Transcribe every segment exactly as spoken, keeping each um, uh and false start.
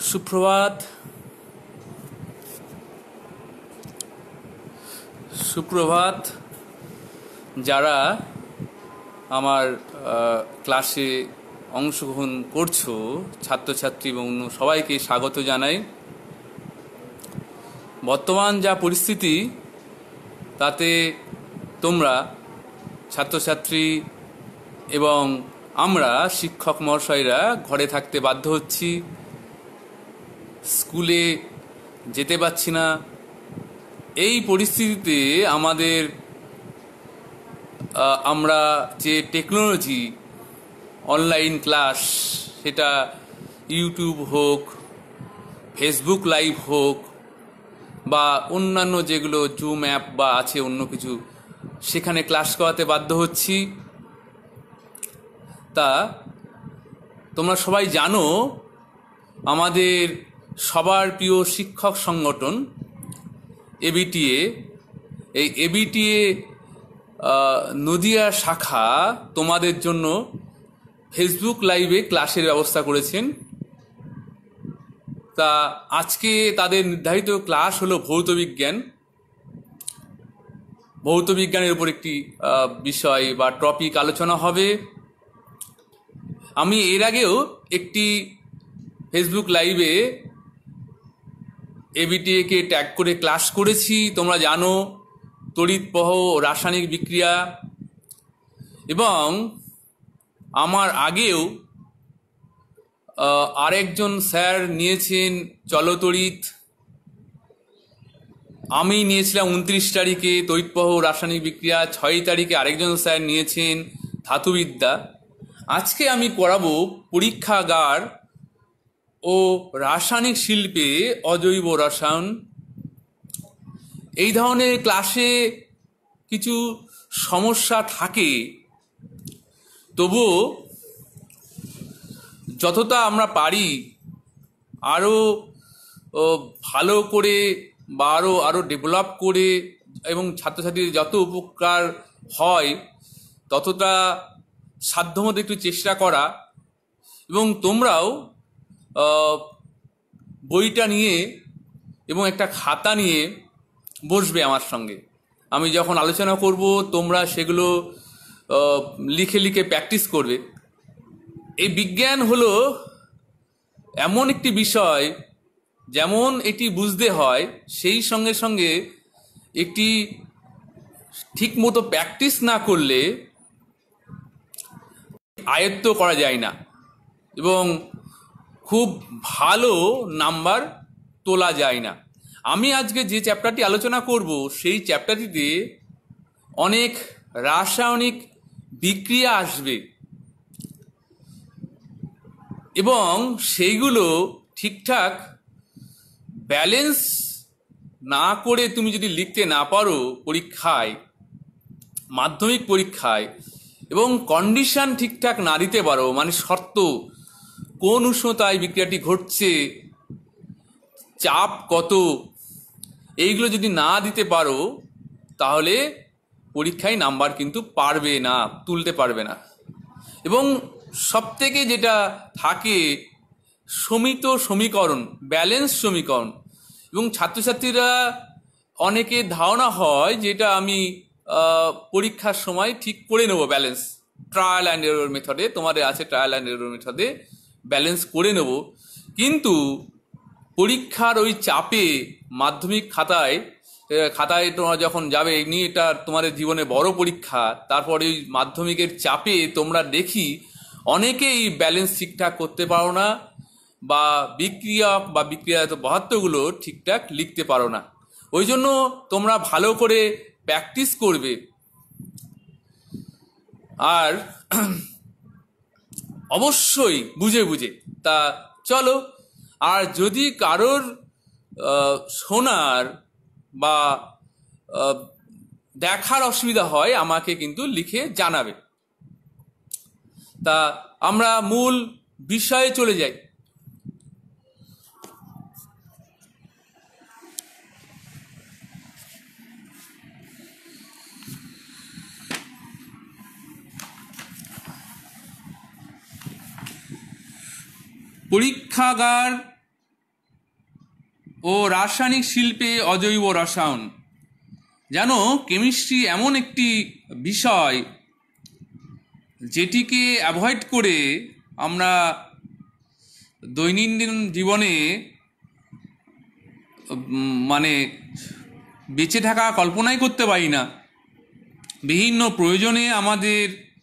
সুপ্রভাত সুপ্রভাত যারা আমার ক্লাসে অংশগ্রহণ করছো ছাত্রছাত্রী এবং সবাইকে স্বাগত জানাই। বর্তমান যা পরিস্থিতি তাতে তোমরা ছাত্রছাত্রী এবং আমরা শিক্ষক মহাশয়রা ঘরে থাকতে বাধ্য হচ্ছি, স্কুলে যেতে পারছি না। এই পরিস্থিতিতে আমাদের আমরা যে টেকনোলজি অনলাইন ক্লাস, সেটা ইউটিউব হোক, ফেসবুক লাইভ হোক বা অন্যান্য যেগুলো জুম অ্যাপ বা আছে অন্য কিছু, সেখানে ক্লাস করাতে বাধ্য হচ্ছি। তা তোমরা সবাই জানো আমাদের সবার প্রিয় শিক্ষক সংগঠন এবিটিএ, এই এবিটিএ নদিয়া শাখা তোমাদের জন্য ফেসবুক লাইভে ক্লাসের ব্যবস্থা করেছেন। তা আজকে তাদের নির্ধারিত ক্লাস হলো ভৌত বিজ্ঞান। ভৌত বিজ্ঞানের উপর একটি বিষয় বা টপিক আলোচনা হবে। আমি এর আগেও একটি ফেসবুক লাইভে এবিটিএ কে ট্যাগ করে ক্লাস করেছি, তোমরা জানো, তড়িৎ প্রবাহ রাসায়নিক বিক্রিয়া। এবং আমার আগেও আরেকজন স্যার নিয়েছেন চলতড়িৎ, আমি নিয়েছিলাম উনত্রিশ তারিখে তড়িৎ প্রবাহ রাসায়নিক বিক্রিয়া, ছয় তারিখে আরেকজন স্যার নিয়েছেন ধাতুবিদ্যা। আজকে আমি পড়াবো পরীক্ষাগার ও রাসায়নিক শিল্পে অজৈব রসায়ন। এই ধরনের ক্লাসে কিছু সমস্যা থাকে, তবুও যতটা আমরা পারি আরও ভালো করে বা আরও আরও ডেভেলপ করে এবং ছাত্রছাত্রীদের যত উপকার হয় ততটা সাধ্যমতো একটু চেষ্টা করা। এবং তোমরাও বইটা নিয়ে এবং একটা খাতা নিয়ে বসবে আমার সঙ্গে। আমি যখন আলোচনা করব তোমরা সেগুলো লিখে লিখে প্র্যাকটিস করবে। এই বিজ্ঞান হলো এমন একটি বিষয়, যেমন এটি বুঝতে হয় সেই সঙ্গে সঙ্গে একটি ঠিকমতো প্র্যাকটিস না করলে আয়ত্ত করা যায় না এবং খুব ভালো নাম্বার তোলা যায় না। আমি আজকে যে চ্যাপ্টারটি আলোচনা করব সেই চ্যাপ্টারটিতে অনেক রাসায়নিক বিক্রিয়া আসবে এবং সেইগুলো ঠিকঠাক ব্যালেন্স না করে তুমি যদি লিখতে না পারো পরীক্ষায়, মাধ্যমিক পরীক্ষায়, এবং কন্ডিশন ঠিকঠাক না দিতে পারো, মানে শর্ত, কোন উষ্ণতায় বিক্রিয়াটি ঘটছে, চাপ কত, এইগুলো যদি না দিতে পারো তাহলে পরীক্ষায় নাম্বার কিন্তু পারবে না, তুলতে পারবে না। এবং সবথেকে যেটা থাকে সমিত সমীকরণ, ব্যালেন্স সমীকরণ। এবং ছাত্রছাত্রীরা অনেকে ধারণা হয় যেটা আমি পরীক্ষার সময় ঠিক করে নেব ব্যালেন্স, ট্রায়াল অ্যান্ড এরর মেথডে, তোমাদের আছে ট্রায়াল অ্যান্ড এরর মেথডে ব্যালেন্স করে নেব। কিন্তু পরীক্ষার ওই চাপে মাধ্যমিক খাতায় খাতায় তোমরা যখন যাবে, এমনি এটা তোমাদের জীবনে বড় পরীক্ষা, তারপরে ওই মাধ্যমিকের চাপে তোমরা দেখি অনেকেই ব্যালেন্স ঠিকঠাক করতে পারো না বা বিক্রিয়ক বা বিক্রিয়াজাত পদার্থগুলো ঠিকঠাক লিখতে পারো না। ওই জন্য তোমরা ভালো করে প্র্যাকটিস করবে আর অবশ্যই বুঝে বুঝে। তা চলো, আর যদি কারোর শোনার বা দেখার অসুবিধা হয় আমাকে কিন্তু লিখে জানাবে। তা আমরা মূল বিষয়ে চলে যাই। পরীক্ষাগার ও রাসায়নিক শিল্পে অজৈব রসায়ন। জানো, কেমিস্ট্রি এমন একটি বিষয় যেটিকে অ্যাভয়েড করে আমরা দৈনন্দিন জীবনে মানে বেঁচে থাকা কল্পনাই করতে পারি না। বিভিন্ন প্রয়োজনে আমাদের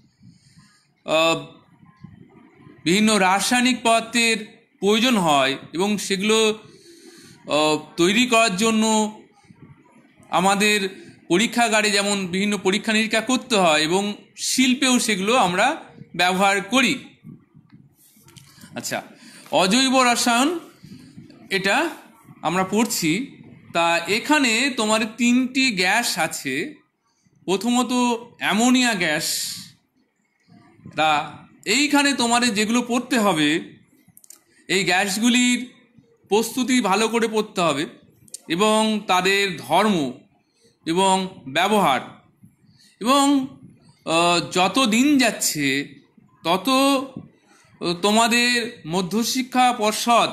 বিভিন্ন রাসায়নিক পদার্থের প্রয়োজন হয় এবং সেগুলো তৈরি করার জন্য আমাদের পরীক্ষাগারে যেমন বিভিন্ন পরীক্ষা নিরীক্ষা করতে হয় এবং শিল্পেও সেগুলো আমরা ব্যবহার করি। আচ্ছা, অজৈব রসায়ন এটা আমরা পড়ছি। তা এখানে তোমার তিনটি গ্যাস আছে। প্রথমত অ্যামোনিয়া গ্যাস। তা এইখানে তোমাদের যেগুলো পড়তে হবে, এই গ্যাসগুলির প্রস্তুতি ভালো করে পড়তে হবে এবং তাদের ধর্ম এবং ব্যবহার, এবং যত দিন যাচ্ছে তত তোমাদের মধ্যশিক্ষা পর্ষদ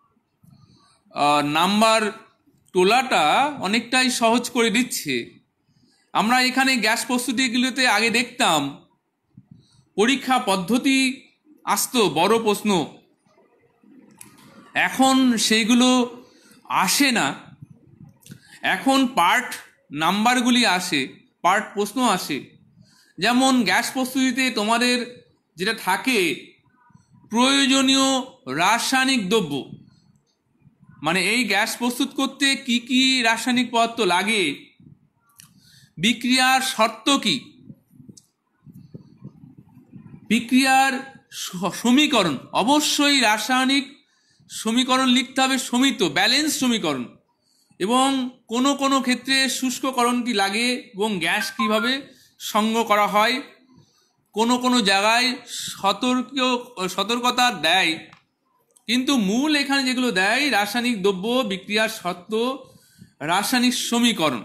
নাম্বার তোলাটা অনেকটাই সহজ করে দিচ্ছে। আমরা এখানে গ্যাস প্রস্তুতিগুলোতে আগে দেখতাম পরীক্ষা পদ্ধতি আসতো বড় প্রশ্ন, এখন সেইগুলো আসে না। এখন পার্ট নাম্বারগুলি আসে, পার্ট প্রশ্ন আসে। যেমন গ্যাস প্রস্তুতিতে তোমাদের যেটা থাকে প্রয়োজনীয় রাসায়নিক দ্রব্য, মানে এই গ্যাস প্রস্তুত করতে কি কি রাসায়নিক পদার্থ লাগে, বিক্রিয়ার শর্ত কি, বিক্রিয়ার সমীকরণ, অবশ্যই রাসায়নিক সমীকরণ লিখতে হবে, সমিত ব্যালেন্স সমীকরণ, এবং কোনো কোনো ক্ষেত্রে শুষ্ককরণটি লাগে এবং গ্যাস কিভাবে সঙ্গ করা হয়, কোনো কোনো জায়গায় সতর্ক সতর্কতা দেয়, কিন্তু মূল এখানে যেগুলো দেয় রাসায়নিক দ্রব্য, বিক্রিয়ার শর্ত, রাসায়নিক সমীকরণ।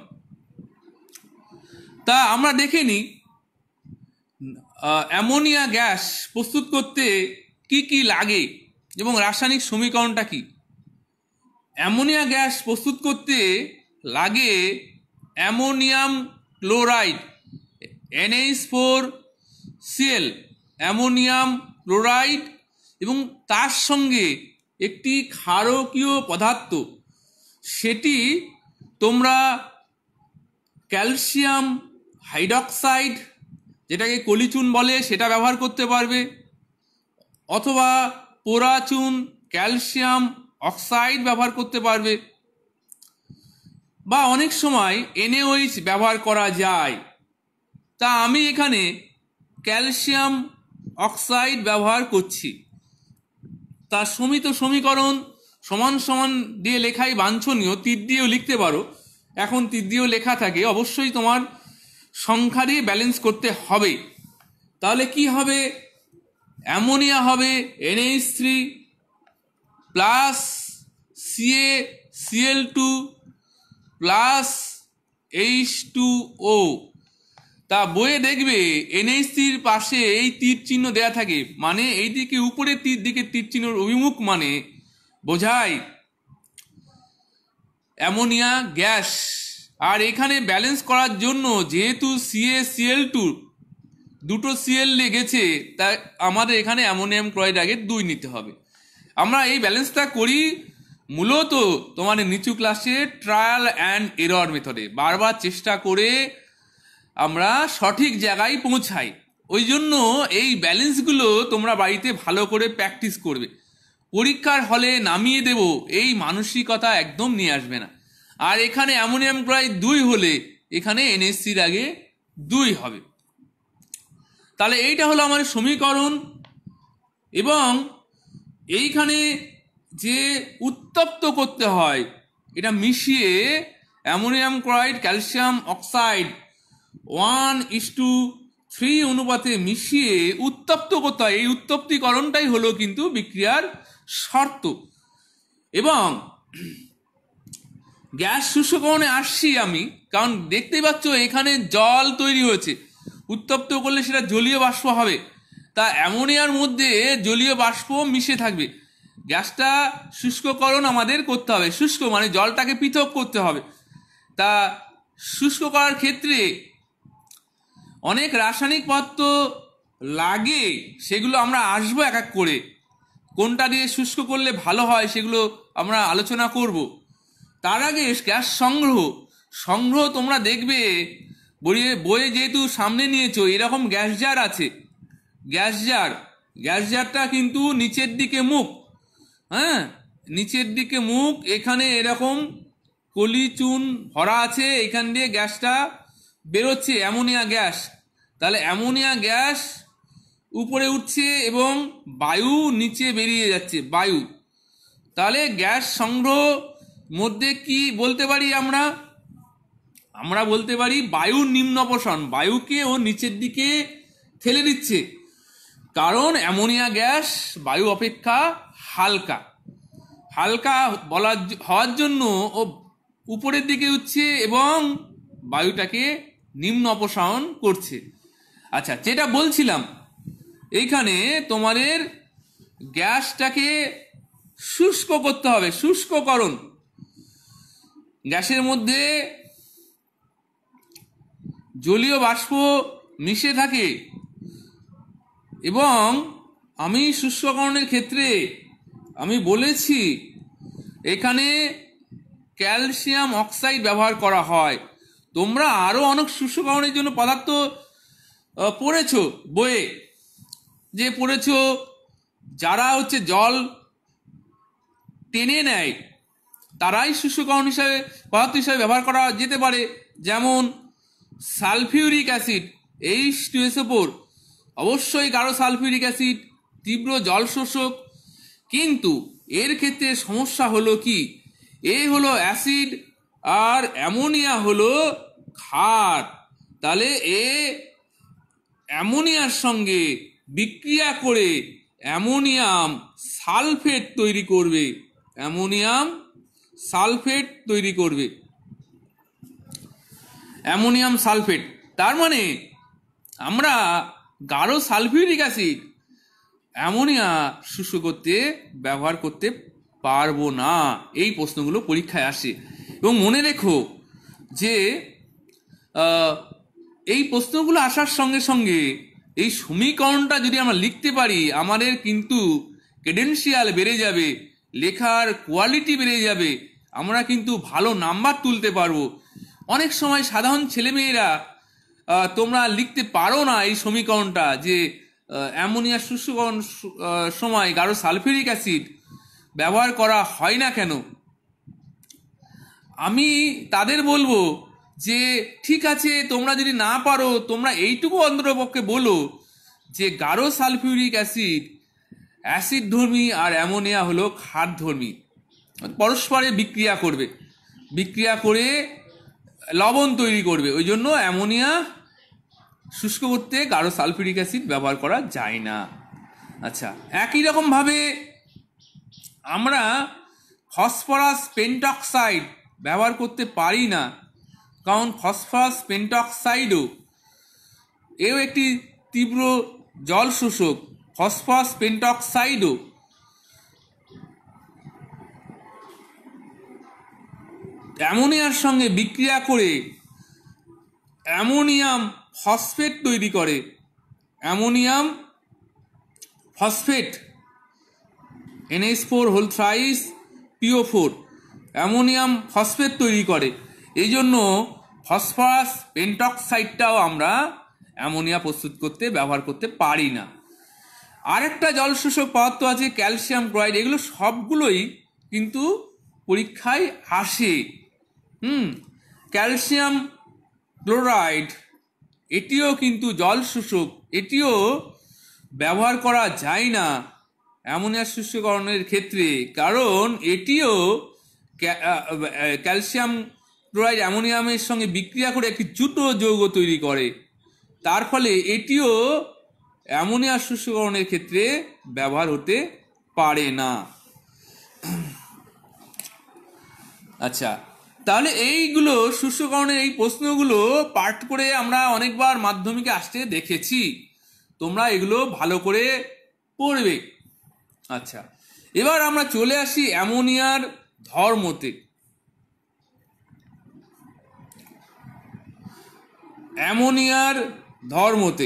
তা আমরা দেখে নিই অ্যামোনিয়া গ্যাস প্রস্তুত করতে কি কি লাগে এবং রাসায়নিক সমীকরণটা কি। অ্যামোনিয়া গ্যাস প্রস্তুত করতে লাগে ammonium chloride N H four C L, ammonium chloride, এবং তার সঙ্গে একটি ক্ষারকীয় পদার্থ, সেটি তোমরা ক্যালসিয়াম হাইড্রক্সাইড, যেটাকে কলিচুন বলে, সেটা ব্যবহার করতে পারবে, অথবা পোরাচুন ক্যালসিয়াম অক্সাইড ব্যবহার করতে পারবে, বা অনেক সময় এন এ ও এইচ ব্যবহার করা যায়। তা আমি এখানে ক্যালসিয়াম অক্সাইড ব্যবহার করছি। তার সমিত সমীকরণ সমান সমান দিয়ে লেখাই বাঞ্ছনীয়, তীর দিয়েও লিখতে পারো, এখন তীর দিয়েও লেখা থাকে, অবশ্যই তোমার সংখ্যা দিয়ে ব্যালেন্স করতে হবে। তাহলে কি হবে, অ্যামোনিয়া হবে N H three plus C A C L two plus H two O. তা বইয়ে দেখবে এন এইচ থ্রির পাশে এই তীর চিহ্ন দেয়া থাকে, মানে এই দিকে উপরে তীর দিকে তীর চিহ্নের অভিমুখ, মানে বোঝায় অ্যামোনিয়া গ্যাস। আর এখানে ব্যালেন্স করার জন্য যেহেতু C A C L two দুটো সিএল লেগেছে, তাই আমাদের এখানে অ্যামোনিয়াম ক্লোরাইড আগে দুই নিতে হবে। আমরা এই ব্যালেন্সটা করি মূলত তোমাদের নিচু ক্লাসে ট্রায়াল অ্যান্ড এরর মেথডে, বারবার চেষ্টা করে আমরা সঠিক জায়গায় পৌঁছাই। ওই জন্য এই ব্যালেন্সগুলো তোমরা বাড়িতে ভালো করে প্র্যাকটিস করবে। পরীক্ষার হলে নামিয়ে দেব এই মানসিকতা একদম নিয়ে আসবে না। আর এখানে অ্যামোনিয়াম ক্লোরাইড দুই হলে এখানে এনএসসির আগে দুই হবে। তাহলে এইটা হলো আমার সমীকরণ। এবং এইখানে যে উত্তপ্ত করতে হয়, এটা মিশিয়ে ammonium chloride calcium oxide one is to three অনুপাতে মিশিয়ে উত্তপ্ত করতে হয়। এই উত্তপ্তিকরণটাই হলো কিন্তু বিক্রিয়ার শর্ত। এবং গ্যাস শুষ্ককরণে আসছি আমি, কারণ দেখতেই পাচ্ছ এখানে জল তৈরি হয়েছে, উত্তপ্ত করলে সেটা জলীয় বাষ্প হবে। তা অ্যামোনিয়ার মধ্যে জলীয় বাষ্প মিশে থাকবে, গ্যাসটা শুষ্ককরণ আমাদের করতে হবে। শুষ্ক মানে জলটাকে পৃথক করতে হবে। তা শুষ্ক করার ক্ষেত্রে অনেক রাসায়নিক পদার্থ লাগে, সেগুলো আমরা আসবো এক এক করে। কোনটা দিয়ে শুষ্ক করলে ভালো হয় সেগুলো আমরা আলোচনা করব। তার আগে গ্যাস সংগ্রহ সংগ্রহ তোমরা দেখবে বইয়ে বইয়ে যেহেতু সামনে নিয়েছো, এরকম গ্যাস জার আছে। গ্যাস জার গ্যাস জারটা কিন্তু নিচের দিকে মুখ, হ্যাঁ নিচের দিকে মুখ, এখানে এরকম কলি চুন ভরা আছে, এখান দিয়ে গ্যাসটা বেরোচ্ছে অ্যামোনিয়া গ্যাস। তাহলে অ্যামোনিয়া গ্যাস উপরে উঠছে এবং বায়ু নিচে বেরিয়ে যাচ্ছে, বায়ু। তাহলে গ্যাস সংগ্রহ মধ্যে কি বলতে পারি আমরা আমরা বলতে পারি বায়ুর নিম্নপসারণ, বায়ুকে ও নিচের দিকে ঠেলে দিচ্ছে, কারণ অ্যামোনিয়া গ্যাস বায়ু অপেক্ষা হালকা। হালকা বলার হওয়ার জন্য ও উপরের দিকে উঠছে এবং বায়ুটাকে নিম্ন অপসারণ করছে। আচ্ছা, যেটা বলছিলাম, এইখানে তোমাদের গ্যাসটাকে শুষ্ক করতে হবে, শুষ্ককরণ। গ্যাসের মধ্যে জলীয় বাষ্প মিশে থাকে এবং আমি শুষ্ককরণের ক্ষেত্রে আমি বলেছি এখানে ক্যালসিয়াম অক্সাইড ব্যবহার করা হয়। তোমরা আরও অনেক শুষ্ককরণের জন্য পদার্থ পড়েছো বইয়ে, যে পড়েছো যারা হচ্ছে জল টেনে নেয় তারাই শুষ্ককরণ হিসাবে পদার্থ হিসাবে ব্যবহার করা যেতে পারে। যেমন sulphuric acid, H two S O four, অবশ্যই গাঢ় সালফিউরিক অ্যাসিড তীব্র জল শোষক, কিন্তু এর ক্ষেত্রে সমস্যা হলো কি, এ হলো অ্যাসিড আর অ্যামোনিয়া হলো ক্ষার। তাহলে এ অ্যামোনিয়ার সঙ্গে বিক্রিয়া করে অ্যামোনিয়াম সালফেট তৈরি করবে, অ্যামোনিয়াম সালফেট তৈরি করবে, অ্যামোনিয়াম সালফেট। তার মানে আমরা গাঢ় সালফিউরিক অ্যাসিড অ্যামোনিয়া শুষ্ক করতে ব্যবহার করতে পারবো না। এই প্রশ্নগুলো পরীক্ষায় আসে এবং মনে রেখো যে এই প্রশ্নগুলো আসার সঙ্গে সঙ্গে এই সমীকরণটা যদি আমরা লিখতে পারি, আমাদের কিন্তু ক্রেডেনশিয়াল বেড়ে যাবে, লেখার কোয়ালিটি বেড়ে যাবে, আমরা কিন্তু ভালো নাম্বার তুলতে পারবো। অনেক সময় সাধারণ ছেলেমেয়েরা তোমরা লিখতে পারো না এই সমীকরণটা, যে অ্যামোনিয়া শুষ্ককরণ সময় গাঢ় সালফিউরিক অ্যাসিড ব্যবহার করা হয় না কেন। আমি তাদের বলবো যে ঠিক আছে, তোমরা যদি না পারো তোমরা এইটুকু অন্ততপক্ষে বলো যে গাঢ় সালফিউরিক অ্যাসিড অ্যাসিড ধর্মী আর অ্যামোনিয়া হলো ক্ষারধর্মী, পরস্পরে বিক্রিয়া করবে, বিক্রিয়া করে লবণ তৈরি করবে, ওই জন্য অ্যামোনিয়া শুষ্ক করতে গাঢ় সালফিউরিক অ্যাসিড ব্যবহার করা যায় না। আচ্ছা, একই রকমভাবে আমরা ফসফরাস পেন্টক্সাইড ব্যবহার করতে পারি না, কারণ ফসফরাস পেন্টক্সাইডও এও একটি তীব্র জল শোষক। ফসফরাস পেন্টক্সাইডও অ্যামোনিয়ার সঙ্গে বিক্রিয়া করে অ্যামোনিয়াম ফসফেট তৈরি করে, ammonium phosphate N H four whole thrice P O four, ammonium phosphate তৈরি করে। এই জন্য ফসফরাস পেন্টক্সাইডটাও আমরা অ্যামোনিয়া প্রস্তুত করতে ব্যবহার করতে পারি না। আরেকটা জল শোষক পদার্থ আছে ক্যালসিয়াম ক্লোরাইড, এগুলো সবগুলোই কিন্তু পরীক্ষায় আসে। হুম ক্যালসিয়াম ক্লোরাইড এটিও কিন্তু জল শোষক, এটিও ব্যবহার করা যায় না অ্যামোনিয়া শুষ্ককরণের ক্ষেত্রে, কারণ এটিও ক্যালসিয়াম ক্লোরাইড অ্যামোনিয়ামের সঙ্গে বিক্রিয়া করে একটি জুটো যৌগ তৈরি করে, তার ফলে এটিও অ্যামোনিয়া শুষ্ককরণের ক্ষেত্রে ব্যবহার হতে পারে না। আচ্ছা, তাহলে এইগুলো শুষ্ককরণের এই প্রশ্নগুলো পাঠ করে আমরা অনেকবার মাধ্যমিকে আসতে দেখেছি, তোমরা এগুলো ভালো করে পড়বে। আচ্ছা, এবার আমরা চলে আসি অ্যামোনিয়ার ধর্মতে। অ্যামোনিয়ার ধর্মতে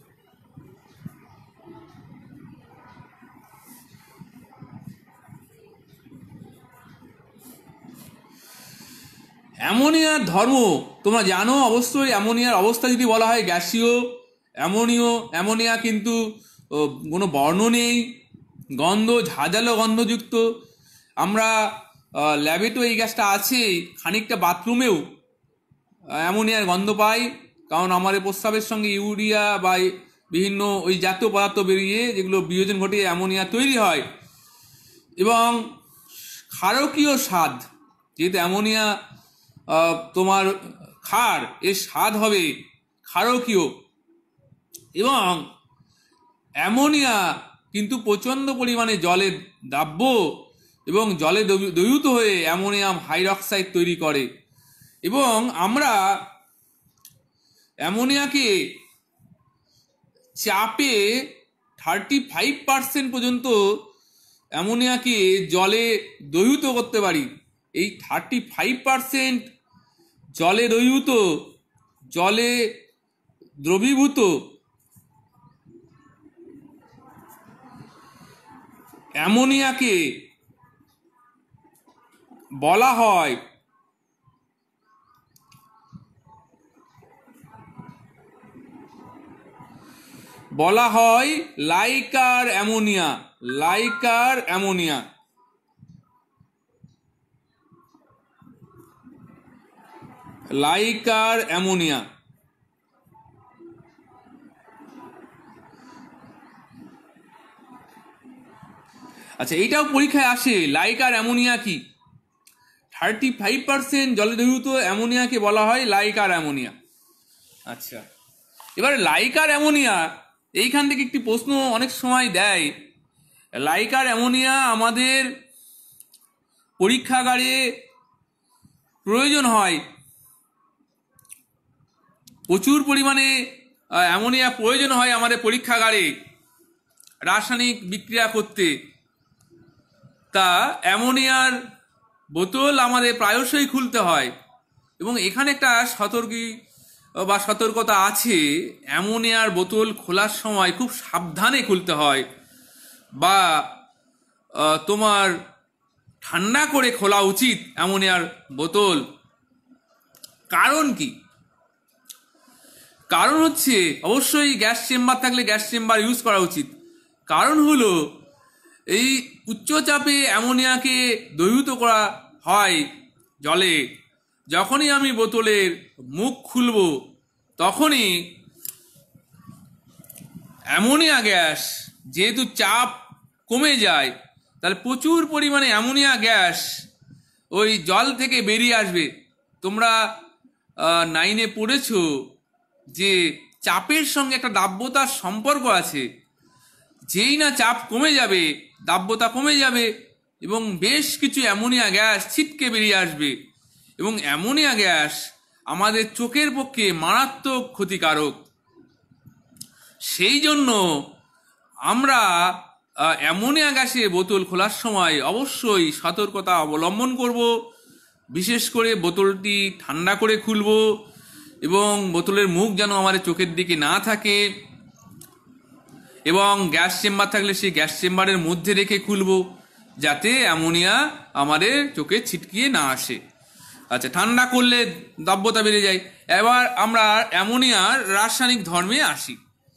অ্যামোনিয়ার ধর্ম তোমরা জানো অবশ্যই। অ্যামোনিয়ার অবস্থা যদি বলা হয় গ্যাসীয়, অ্যামোনিয় অ্যামোনিয়া কিন্তু কোনো বর্ণ নেই, গন্ধ ঝাঁঝালো গন্ধযুক্ত। আমরা ল্যাবে তো এই গ্যাসটা আছেই, খানিকটা বাথরুমেও অ্যামোনিয়ার গন্ধ পাই, কারণ আমাদের প্রস্রাবের সঙ্গে ইউরিয়া বা বিভিন্ন ওই জাতীয় পদার্থ বেরিয়ে যেগুলো বিয়োজন ঘটিয়ে অ্যামোনিয়া তৈরি হয়। এবং ক্ষারকীয় স্বাদ, যেহেতু অ্যামোনিয়া তোমার ক্ষার, এর স্বাদ হবে ক্ষারকীয়। এবং অ্যামোনিয়া কিন্তু প্রচণ্ড পরিমাণে জলে দাব্য এবং জলে দ্রবীভূত হয়ে অ্যামোনিয়াম হাইড্রক্সাইড তৈরি করে। এবং আমরা অ্যামোনিয়াকে চাপে থার্টি ফাইভ পার্সেন্ট পর্যন্ত অ্যামোনিয়াকে জলে দ্রবীভূত করতে পারি। এই থার্টি ফাইভ পার্সেন্ট জলে দ্রবীভূত জলে দ্রবীভূত অ্যামোনিয়াকে বলা হয় বলা হয় liquor ammonia. Liquor ammonia liquor ammonia আচ্ছা, এইটাও পরীক্ষায় আসে। লাইকার অ্যামোনিয়া কি? থার্টি ফাইভ পার্সেন্ট জলে দ্রবীভূত অ্যামোনিয়াকে বলা হয় লাইকার অ্যামোনিয়া। আচ্ছা, এবার লাইকার অ্যামোনিয়া, এইখান থেকে একটি প্রশ্ন অনেক সময় দেয়। লাইকার অ্যামোনিয়া আমাদের পরীক্ষাগারে প্রয়োজন হয়, প্রচুর পরিমাণে অ্যামোনিয়া প্রয়োজন হয় আমাদের পরীক্ষাগারে রাসায়নিক বিক্রিয়া করতে। তা অ্যামোনিয়ার বোতল আমাদের প্রায়শই খুলতে হয়। এবং এখানে একটা সতর্কী বা সতর্কতা আছে, অ্যামোনিয়ার বোতল খোলার সময় খুব সাবধানে খুলতে হয়, বা তোমার ঠান্ডা করে খোলা উচিত অ্যামোনিয়ার বোতল। কারণ কি? কারণ হচ্ছে অবশ্যই গ্যাস চেম্বার থাকলে গ্যাস চেম্বার ইউজ করা উচিত। কারণ হলো এই উচ্চচাপে অ্যামোনিয়াকে দ্রবীভূত করা হয় জলে। যখনই আমি বোতলের মুখ খুলব তখনই অ্যামোনিয়া গ্যাস, যেহেতু চাপ কমে যায়, তাহলে প্রচুর পরিমাণে অ্যামোনিয়া গ্যাস ওই জল থেকে বেরিয়ে আসবে। তোমরা নাইনে পড়েছো যে চাপের সঙ্গে একটা দাব্যতার সম্পর্ক আছে। যেই না চাপ কমে যাবে, দাব্যতা কমে যাবে এবং বেশ কিছু অ্যামোনিয়া গ্যাস ছিটকে বেরিয়ে আসবে। এবং অ্যামোনিয়া গ্যাস আমাদের চোখের পক্ষে মারাত্মক ক্ষতিকারক। সেই জন্য আমরা অ্যামোনিয়া গ্যাসে বোতল খোলার সময় অবশ্যই সতর্কতা অবলম্বন করব। বিশেষ করে বোতলটি ঠান্ডা করে খুলব এবং বোতলের মুখ যেন আমাদের চোখের দিকে না থাকে, এবং গ্যাস চেম্বার থাকলে সেই গ্যাস চেম্বারের মধ্যে রেখে খুলব, যাতে অ্যামোনিয়া আমাদের চোখে ছিটকিয়ে না আসে। আচ্ছা, ঠান্ডা করলে দাব্যতা বেড়ে যায়। এবার আমরা অ্যামোনিয়ার রাসায়নিক ধর্মে আসি।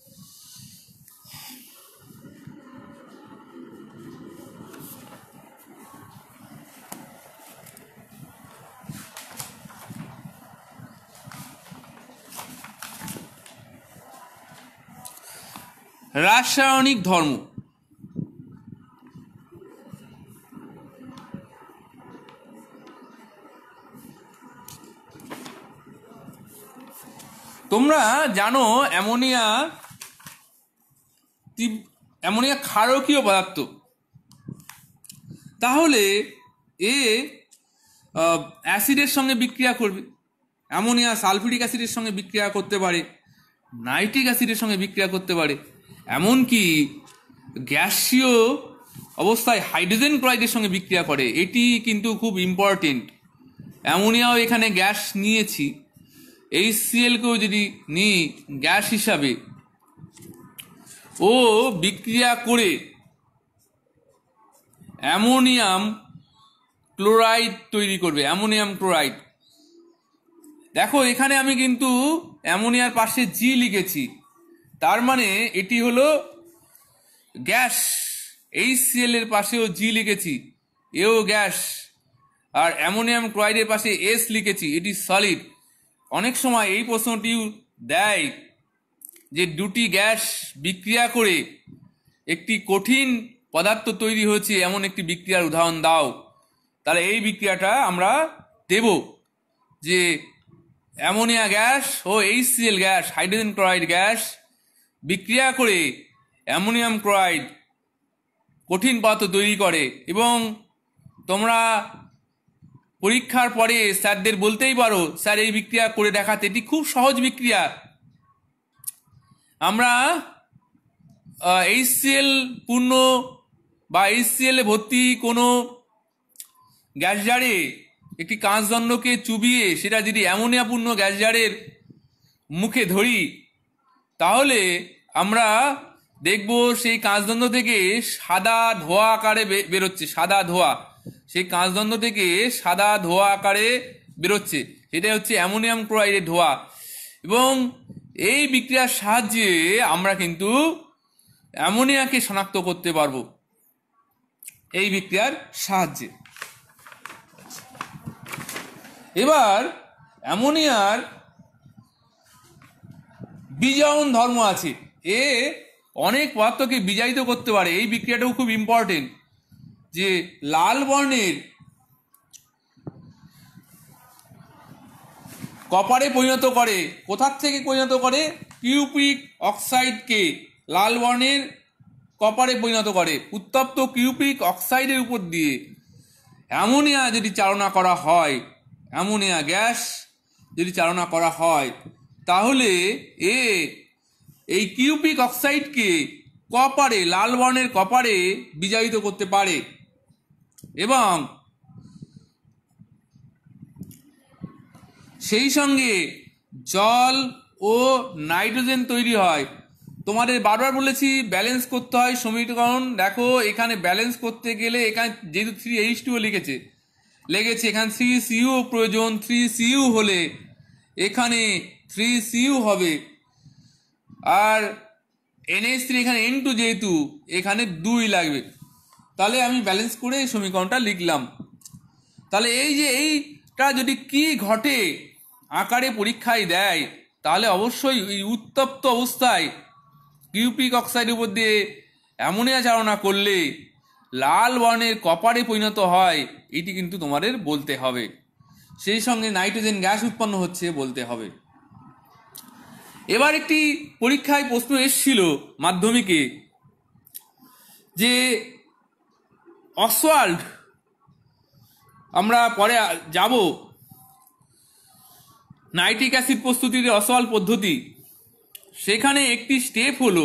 রাসায়নিক ধর্ম। তোমরা জানো অ্যামোনিয়া অ্যামোনিয়া ক্ষারকীয় পদার্থ। তাহলে এ অ্যাসিডের সঙ্গে বিক্রিয়া করবে। অ্যামোনিয়া সালফিউরিক অ্যাসিডের সঙ্গে বিক্রিয়া করতে পারে, নাইট্রিক অ্যাসিডের সঙ্গে বিক্রিয়া করতে পারে, এমনকি গ্যাসীয় অবস্থায় হাইড্রোজেন ক্লোরাইডের সঙ্গে বিক্রিয়া করে। এটি কিন্তু খুব ইম্পর্টেন্ট। অ্যামোনিয়াও এখানে গ্যাস নিয়েছি, এইচ সি এল কেও যদি নিই গ্যাস হিসাবে, ও বিক্রিয়া করে অ্যামোনিয়াম ক্লোরাইড তৈরি করবে, অ্যামোনিয়াম ক্লোরাইড। দেখো এখানে আমি কিন্তু অ্যামোনিয়ার পাশে জি লিখেছি, তার মানে এটি হলো গ্যাস। এইচ সি এল এর পাশেও জি লিখেছি, এও গ্যাস। আর অ্যামোনিয়াম ক্লোরাইডের পাশে এস লিখেছি, এটি সলিড। অনেক সময় এই প্রশ্নটি দেয় যে দুটি গ্যাস বিক্রিয়া করে একটি কঠিন পদার্থ তৈরি হয়েছে, এমন একটি বিক্রিয়ার উদাহরণ দাও। তাহলে এই বিক্রিয়াটা আমরা দেব যে অ্যামোনিয়া গ্যাস ও H C L gas, hydrogen chloride gas বিক্রিয়া করে অ্যামোনিয়াম ক্লোরাইড কঠিন পদার্থ তৈরি করে। এবং তোমরা পরীক্ষার পরে স্যারদের বলতেই পারো, স্যার এই বিক্রিয়া করে দেখাতে, এটি খুব সহজ বিক্রিয়া। আমরা এইচ সি এল পূর্ণ বা এইচ সি এল এ ভর্তি কোনো গ্যাস জারে একটি কাঁচদণ্ডকে চুবিয়ে সেটা যদি অ্যামোনিয়া পূর্ণ গ্যাস জারের মুখে ধরি, তাহলে আমরা দেখব সেই কাঁচদণ্ড থেকে সাদা ধোঁয়া আকারে বেরোচ্ছে, সাদা ধোঁয়া। সেই কাঁচদণ্ড থেকে সাদা ধোঁয়া আকারে বেরোচ্ছে, সেটাই হচ্ছে অ্যামোনিয়াম ক্লোরাইডের ধোঁয়া। এবং এই বিক্রিয়ার সাহায্যে আমরা কিন্তু অ্যামোনিয়াকে শনাক্ত করতে পারবো, এই বিক্রিয়ার সাহায্যে। এবার অ্যামোনিয়ার বিজারণ ধর্ম আছে, এ অনেক পদার্থকে বিজারিত করতে পারে। এই বিক্রিয়াটাও খুব ইম্পর্টেন্ট, যে লাল বর্ণের কপারে পরিণত করে। কোথার থেকে পরিণত করে? কিউপ্রিক অক্সাইডকে লাল বর্ণের কপারে পরিণত করে। উত্তপ্ত কিউপ্রিক অক্সাইডের উপর দিয়ে অ্যামোনিয়া যদি চালনা করা হয়, অ্যামোনিয়া গ্যাস যদি চালনা করা হয়, তাহলে এ এই কিউপ্রিক অক্সাইডকে কপারে, লাল বর্ণের কপারে বিজারিত করতে পারে। এবং সেই সঙ্গে জল ও নাইট্রোজেন তৈরি হয়। তোমাদের বারবার বলেছি ব্যালেন্স করতে হয় সমীকরণ। দেখো এখানে ব্যালেন্স করতে গেলে এখানে যেহেতু থ্রি এইচ টু লিখেছে লেগেছে, এখানে থ্রি সিইউ প্রয়োজন। থ্রি সিইউ হলে এখানে থ্রি সিইউ হবে, আর এনএইচ থ্রি এখানে এন টু, যেহেতু এখানে দুই লাগবে। তাহলে আমি ব্যালেন্স করে এই সমীকরণটা লিখলাম। তাহলে এই যে এইটা যদি কি ঘটে আকারে পরীক্ষায় দেয়, তাহলে অবশ্যই এই উত্তপ্ত অবস্থায় কিউপ্রিক অক্সাইডের উপর দিয়ে অ্যামোনিয়া চালনা করলে লাল বর্ণের কপারে পরিণত হয়, এটি কিন্তু তোমাদের বলতে হবে। সেই সঙ্গে নাইট্রোজেন গ্যাস উৎপন্ন হচ্ছে বলতে হবে। এবার একটি পরীক্ষায় প্রশ্ন এসেছিল মাধ্যমিকে, যে অসওয়াল্ড, আমরা পরে যাব নাইট্রিক অ্যাসিড প্রস্তুতির অসওয়াল্ড পদ্ধতি, সেখানে একটি স্টেপ হলো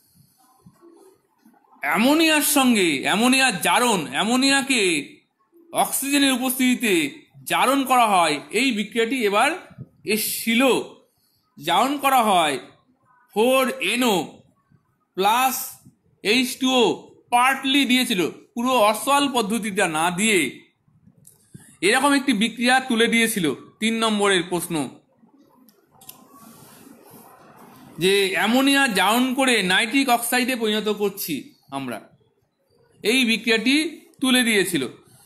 অ্যামোনিয়ার সঙ্গে অ্যামোনিয়ার জারণ, অ্যামোনিয়াকে অক্সিজেনের উপস্থিতিতে জারণ করা হয়। এই বিক্রিয়াটি এবার এসেছিল। জারণ করা হয় four NO plus H two O partly দিয়েছিল, পুরো অসওয়াল্ড পদ্ধতিটা না দিয়ে এরকম একটি বিক্রিয়া তুলে দিয়েছিল। তিন নম্বরের প্রশ্ন, যে অ্যামোনিয়া জারণ করে নাইট্রিক অক্সাইডে পরিণত করছি আমরা, এই বিক্রিয়াটি তুলে দিয়েছিল।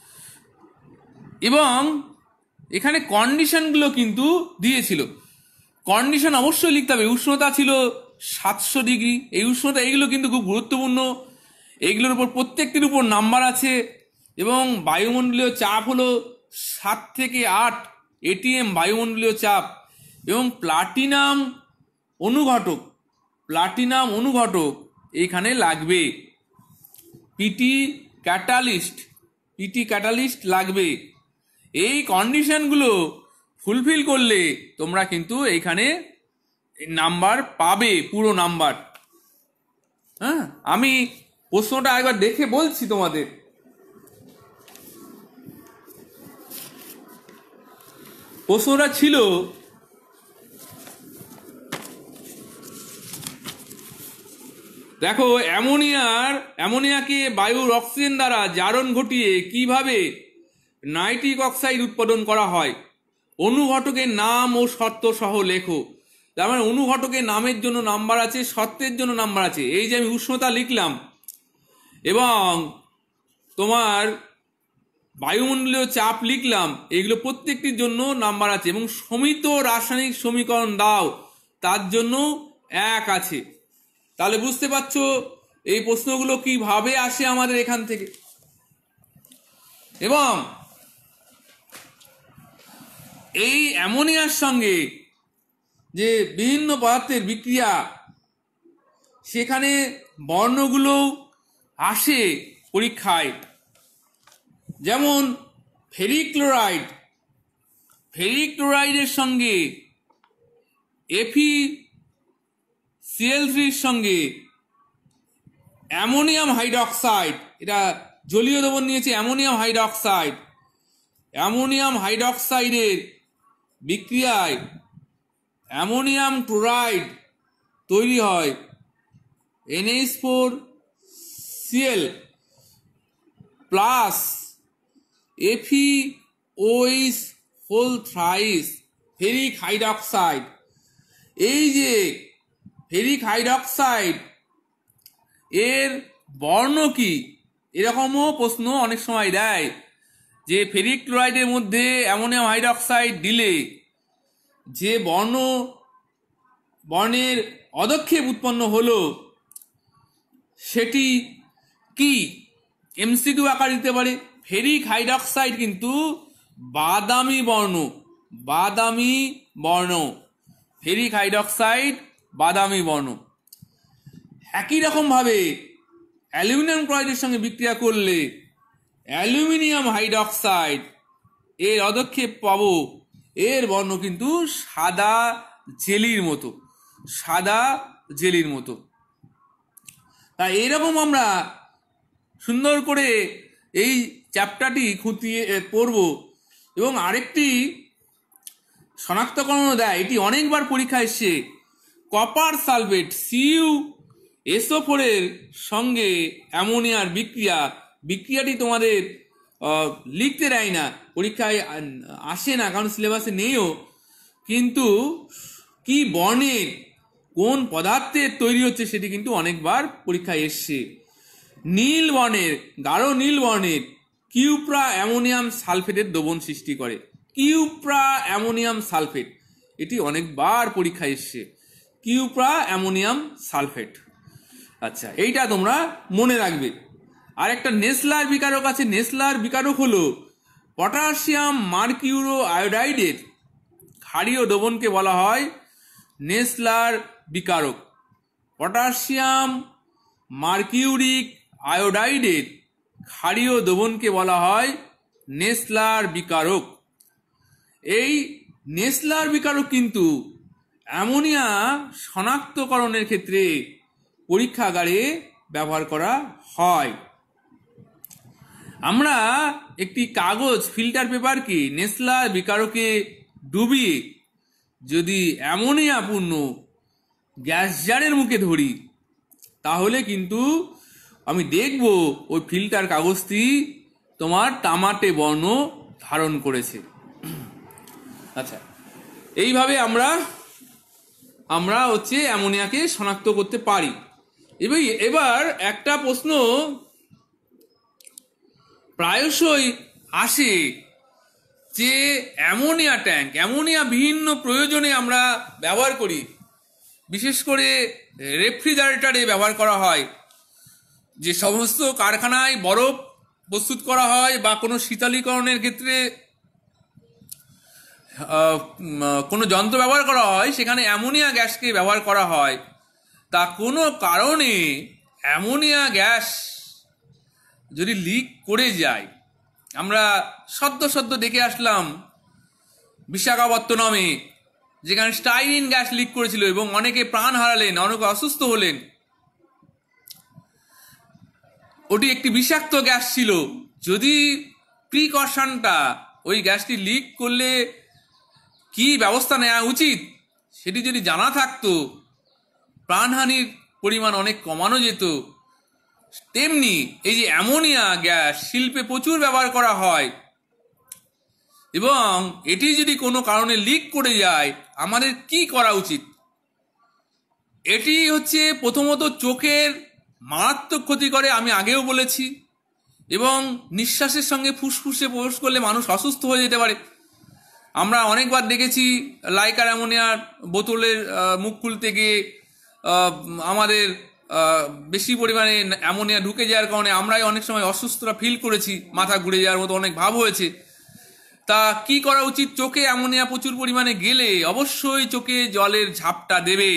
এবং এখানে কন্ডিশনগুলো কিন্তু দিয়েছিল। কন্ডিশন অবশ্যই লিখতে হবে। উষ্ণতা ছিল সাতশো ডিগ্রি, এই উষ্ণতা, এইগুলো কিন্তু খুব গুরুত্বপূর্ণ। এইগুলোর উপর প্রত্যেকটির উপর নাম্বার আছে। এবং বায়ুমণ্ডলীয় চাপ হলো সাত থেকে আট এটিএম বায়ুমণ্ডলীয় চাপ। এবং প্লাটিনাম অনুঘটক, প্লাটিনাম অনুঘটক এইখানে লাগবে। পিটি ক্যাটালিস্ট, পিটি ক্যাটালিস্ট লাগবে। এই কন্ডিশনগুলো ফুলফিল করলে তোমরা কিন্তু এইখানে নাম্বার পাবে, পুরো নাম্বার। হ্যাঁ, আমি প্রশ্নটা একবার দেখে বলছি তোমাদের। প্রশ্নটা ছিল, দেখো, অ্যামোনিয়ার অ্যামোনিয়াকে বায়ুর অক্সিজেন দ্বারা জারণ ঘটিয়ে কিভাবে নাইট্রিক অক্সাইড উৎপাদন করা হয়? অনুঘটকের নাম ও শর্ত সহ লেখো। তার মানে অনুঘটকের নামের জন্য নাম্বার আছে, শর্তের জন্য নাম্বার আছে। এই যে আমি উষ্ণতা লিখলাম এবং তোমার বায়ুমণ্ডলীয় চাপ লিখলাম, এগুলো প্রত্যেকটির জন্য নাম্বার আছে এবং সমিত রাসায়নিক সমীকরণ দাও, তার জন্য এক আছে। তাহলে বুঝতে পারছো এই প্রশ্নগুলো কিভাবে আসে আমাদের এখান থেকে। এবং এই অ্যামোনিয়ার সঙ্গে যে বিভিন্ন পদার্থের বিক্রিয়া, সেখানে বর্ণগুলো আসে পরীক্ষায়। যেমন ফেরিক ক্লোরাইড, ফেরিক ক্লোরাইডের সঙ্গে এফি সিএল থ্রির সঙ্গে অ্যামোনিয়াম হাইড্রক্সাইড, এটা জলীয় দ্রবণ নিয়েছে অ্যামোনিয়াম হাইড্রক্সাইড, অ্যামোনিয়াম হাইড্রক্সাইডের বিক্রিয়ায় অ্যামোনিয়াম ক্লোরাইড তৈরি হয় N H four C L plus FE OH whole thrice ferric hydroxide. এই যে ফেরিক হাইড্রক্সাইড এর বর্ণ কি, এরকমও প্রশ্ন অনেক সময় দেয় যে ফেরিক ক্লোরাইডের মধ্যে অ্যামোনিয়াম হাইড্রক্সাইড দিলে যে বর্ণ বর্ণের অদক্ষেপ উৎপন্ন হলো সেটি কি, এমসিকিউ আকার দিতে পারে। ফেরিক হাইড্রক্সাইড কিন্তু বাদামি বর্ণ, বাদামি বর্ণ, ফেরিক হাইড্রক্সাইড বাদামি বর্ণ। একই রকম ভাবে অ্যালুমিনিয়াম ক্লোরাইডের সঙ্গে বিক্রিয়া করলে অ্যালুমিনিয়াম হাইড্রক্সাইড এর অদক্ষেপ পাবো, এর বর্ণ কিন্তু সাদা জেলির মতো, সাদা জেলির মতো। তা এইরকম আমরা সুন্দর করে এই চ্যাপ্টারটি খুঁটিয়ে পড়ব। এবং আরেকটি শনাক্তকরণও দেয়, এটি অনেকবার পরীক্ষা এসছে। কপার সালফেট সিইউ এসও ফোরের সঙ্গে অ্যামোনিয়ার বিক্রিয়া, বিক্রিয়াটি তোমাদের লিখতে দেয় না, পরীক্ষায় আসে না, কারণ সিলেবাসে নেইও, কিন্তু কি বর্ণের কোন পদার্থের তৈরি হচ্ছে সেটি কিন্তু অনেকবার পরীক্ষায় এসছে। নীল বর্ণের, গাঢ় নীল বর্ণের কিউপ্রা অ্যামোনিয়াম সালফেটের দ্রবণ সৃষ্টি করে। কিউপ্রা অ্যামোনিয়াম সালফেট, এটি অনেকবার পরীক্ষায় এসছে, কিউপ্রা অ্যামোনিয়াম সালফেট। আচ্ছা, এইটা তোমরা মনে রাখবে। আর একটা নেসলার বিকারক আছে। নেসলার বিকারক হলো পটাশিয়াম মার্কিউরো আয়োডাইডের ক্ষারীয় দ্রবণকে বলা হয় নেসলার বিকারক। পটাশিয়াম মার্কিউরিক আয়োডাইডের ক্ষারীয় দ্রবণকে বলা হয় নেসলার বিকারক। এই নেসলার বিকারক কিন্তু অ্যামোনিয়া শনাক্তকরণের ক্ষেত্রে পরীক্ষাগারে ব্যবহার করা হয়। আমরা একটি কাগজ ফিল্টার পেপারকে নেসলার বিকারকে ডুবিয়ে যদি অ্যামোনিয়াপূর্ণ গ্যাস জারের মুখে ধরি, তাহলে কিন্তু আমি দেখব ওই ফিল্টার কাগজটি তোমার তামাটে বর্ণ ধারণ করেছে। আচ্ছা, এইভাবে আমরা আমরা হচ্ছে অ্যামোনিয়াকে শনাক্ত করতে পারি। এবার এবার একটা প্রশ্ন প্রায়শই আসে যে অ্যামোনিয়া ট্যাঙ্ক, অ্যামোনিয়া বিভিন্ন প্রয়োজনে আমরা ব্যবহার করি, বিশেষ করে রেফ্রিজারেটরে ব্যবহার করা হয়। যে সমস্ত কারখানায় বরফ প্রস্তুত করা হয় বা কোনো শীতলীকরণের ক্ষেত্রে কোনো যন্ত্র ব্যবহার করা হয়, সেখানে অ্যামোনিয়া গ্যাসকে ব্যবহার করা হয়। তা কোনো কারণে অ্যামোনিয়া গ্যাস যদি লিক করে যায়, আমরা সদ্য সদ্য দেখে আসলাম বিশাখাপত্তনমে, যেখানে স্টাইরিন গ্যাস লিক করেছিল এবং অনেকে প্রাণ হারালেন, অনেকে অসুস্থ হলেন। ওটি একটি বিষাক্ত গ্যাস ছিল। যদি প্রিকশনটা ওই গ্যাসটি লিক করলে কি ব্যবস্থা নেওয়া উচিত সেটি যদি জানা থাকতো, প্রাণহানির পরিমাণ অনেক কমানো যেত। তেমনি এই যে অ্যামোনিয়া গ্যাস শিল্পে প্রচুর ব্যবহার করা হয়, এবং এটি যদি কোনো কারণে লিক করে যায় আমাদের কি করা উচিত? এটি হচ্ছে প্রথমত চোখের মারাত্মক ক্ষতি করে, আমি আগেও বলেছি, এবং নিঃশ্বাসের সঙ্গে ফুসফুসে প্রবেশ করলে মানুষ অসুস্থ হয়ে যেতে পারে। আমরা অনেকবার দেখেছি লাইকার অ্যামোনিয়ার বোতলের মুখ খুলতে গিয়ে আমাদের বেশি পরিমাণে অ্যামোনিয়া ঢুকে যাওয়ার কারণে আমরাই অনেক সময় অসুস্থতা ফিল করেছি, মাথা ঘুরে যাওয়ার মতো অনেক ভাব হয়েছে। তা কি করা উচিত? চোখে অ্যামোনিয়া প্রচুর পরিমাণে গেলে অবশ্যই চোখে জলের ঝাপটা দেবে,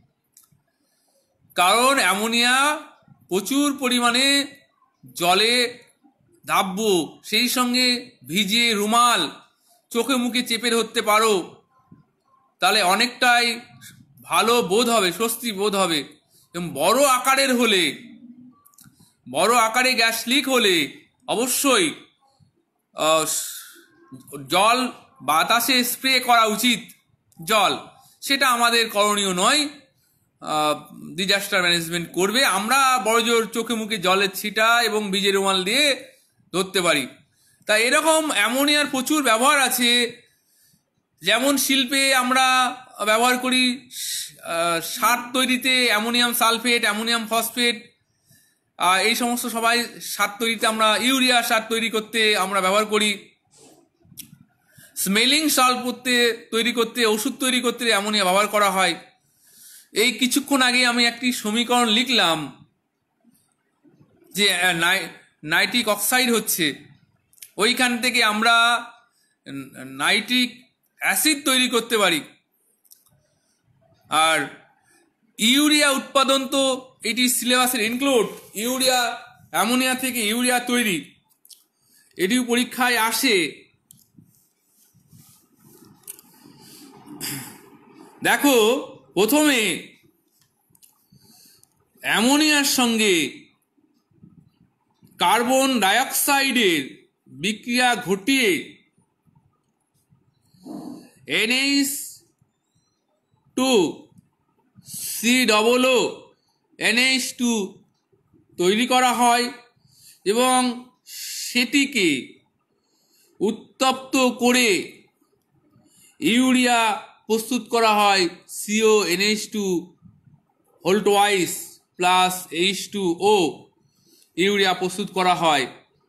কারণ অ্যামোনিয়া প্রচুর পরিমাণে জলে দাব্য। সেই সঙ্গে ভিজিয়ে রুমাল চোখে মুখে চেপে ধরতে পারো, তাহলে অনেকটাই ভালো বোধ হবে, স্বস্তি বোধ হবে। এবং বড় আকারের হলে, বড় আকারে গ্যাস লিক হলে অবশ্যই জল বাতাসে স্প্রে করা উচিত। জল সেটা আমাদের করণীয় নয়, ডিজাস্টার ম্যানেজমেন্ট করবে। আমরা বড়জোর চোখে মুখে জলের ছিটা এবং ভিজে রুমাল দিয়ে ধরতে পারি। তা এরকম অ্যামোনিয়ার প্রচুর ব্যবহার আছে। যেমন শিল্পে আমরা ব্যবহার করি সার তৈরিতে অ্যামোনিয়াম সালফেট, অ্যামোনিয়াম ফসফেট, এই সমস্ত সবাই সার তৈরিতে আমরা ইউরিয়া সার তৈরি করতে আমরা ব্যবহার করি। স্মেলিং সল্ট করতে তৈরি করতে, ওষুধ তৈরি করতে অ্যামোনিয়া ব্যবহার করা হয়। এই কিছুক্ষণ আগে আমি একটি সমীকরণ লিখলাম যে নাইট্রিক অক্সাইড হচ্ছে, ওইখান থেকে আমরা নাইট্রিক অ্যাসিড তৈরি করতে পারি। আর ইউরিয়া উৎপাদন তো এটি সিলেবাসের ইনক্লুড, ইউরিয়া অ্যামোনিয়া থেকে ইউরিয়া তৈরি, এটিও পরীক্ষায় আসে। দেখো, প্রথমে অ্যামোনিয়ার সঙ্গে কার্বন ডাইঅক্সাইডের বিক্রিয়া ঘটিয়ে NH two C double O NH two তৈরি করা হয় এবং সেটিকে উত্তপ্ত করে ইউরিয়া প্রস্তুত করা হয় CO NH two whole twice plus H two O urea প্রস্তুত করা হয়।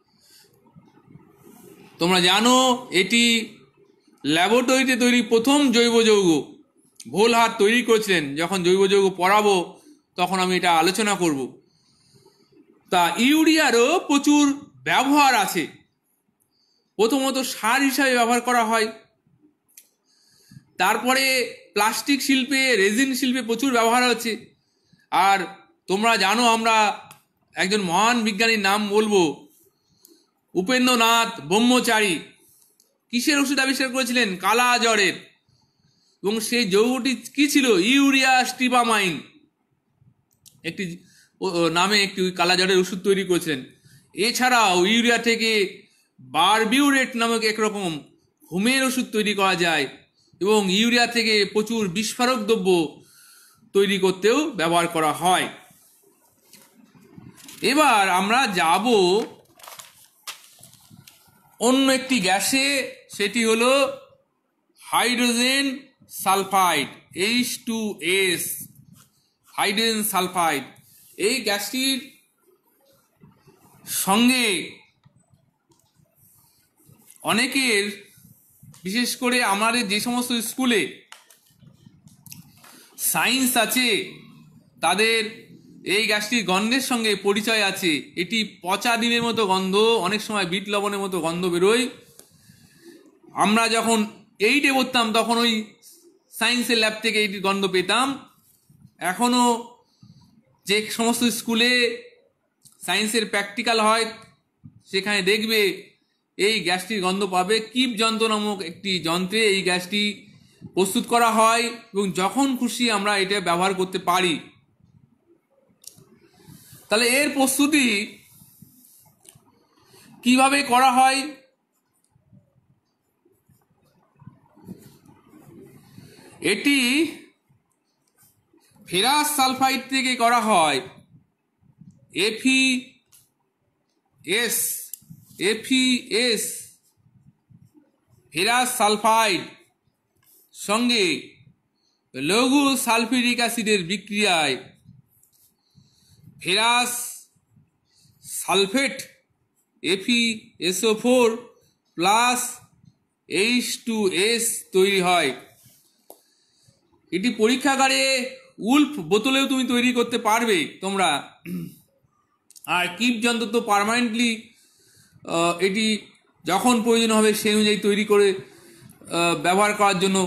তোমরা জানো এটি ল্যাবরেটরিতে তৈরি প্রথম জৈব যৌগ। ভোলহাট তৈরি করেছিলেন। যখন জৈব যৌগ পড়াবো তখন আমি এটা আলোচনা করব। তা ইউরিয়ারও প্রচুর ব্যবহার আছে। প্রথমত সার হিসাবে ব্যবহার করা হয়, তারপরে প্লাস্টিক শিল্পে, রেজিন শিল্পে প্রচুর ব্যবহার আছে। আর তোমরা জানো, আমরা একজন মহান বিজ্ঞানীর নাম বলবো, উপেন্দ্রনাথ ব্রহ্মচারী। কিসের ওষুধ আবিষ্কার করেছিলেন? কালা জ্বরের। এবং সেই যৌগটি কি ছিল? ইউরিয়া স্টিপামাইন একটি নামে একটি কালা জ্বরের ওষুধ তৈরি করেছিলেন। এছাড়াও ইউরিয়া থেকে বারবিউরেট নামক একরকম ঘুমের ওষুধ তৈরি করা যায় এবং ইউরিয়া থেকে প্রচুর বিস্ফোরক দ্রব্য তৈরি করতেও ব্যবহার করা হয়। এবার আমরা যাব অন্য একটি গ্যাসে, সেটি হলো hydrogen sulphide, H two S, hydrogen sulphide. এই গ্যাসটির সঙ্গে অনেকের, বিশেষ করে আমাদের যে সমস্ত স্কুলে সায়েন্স আছে তাদের এই গ্যাসটির গন্ধের সঙ্গে পরিচয় আছে। এটি পচা ডিমের মতো গন্ধ, অনেক সময় বিট লবণের মতো গন্ধ বেরোয়। আমরা যখন এইটে পড়তাম তখন ওই সায়েন্সের ল্যাব থেকে এইটির গন্ধ পেতাম। এখনও যে সমস্ত স্কুলে সায়েন্সের প্র্যাকটিক্যাল হয় সেখানে দেখবে এই গ্যাসটির গন্ধ পাবে। কিপ যন্ত্র নামক একটি যন্ত্রে এই গ্যাসটি প্রস্তুত করা হয় এবং যখন খুশি আমরা এটা ব্যবহার করতে পারি। তাহলে এর প্রস্তুতি কিভাবে করা হয়? এটি ফেরাস সালফাইড থেকে করা হয়। FE S FES ferrous sulphide সঙ্গে লঘু সালফিউরিক অ্যাসিডের বিক্রিয়ায় ferrous sulphate FESO four plus H two S তৈরি হয়। এটি পরীক্ষাগারে উল্ফ বোতলেও তুমি তৈরি করতে পারবে তোমরা। আর কিপ যন্ত্র তো পার্মানেন্টলি এটি যখন প্রয়োজন হবে সেই অনুযায়ী তৈরি করে ব্যবহার করার জন্য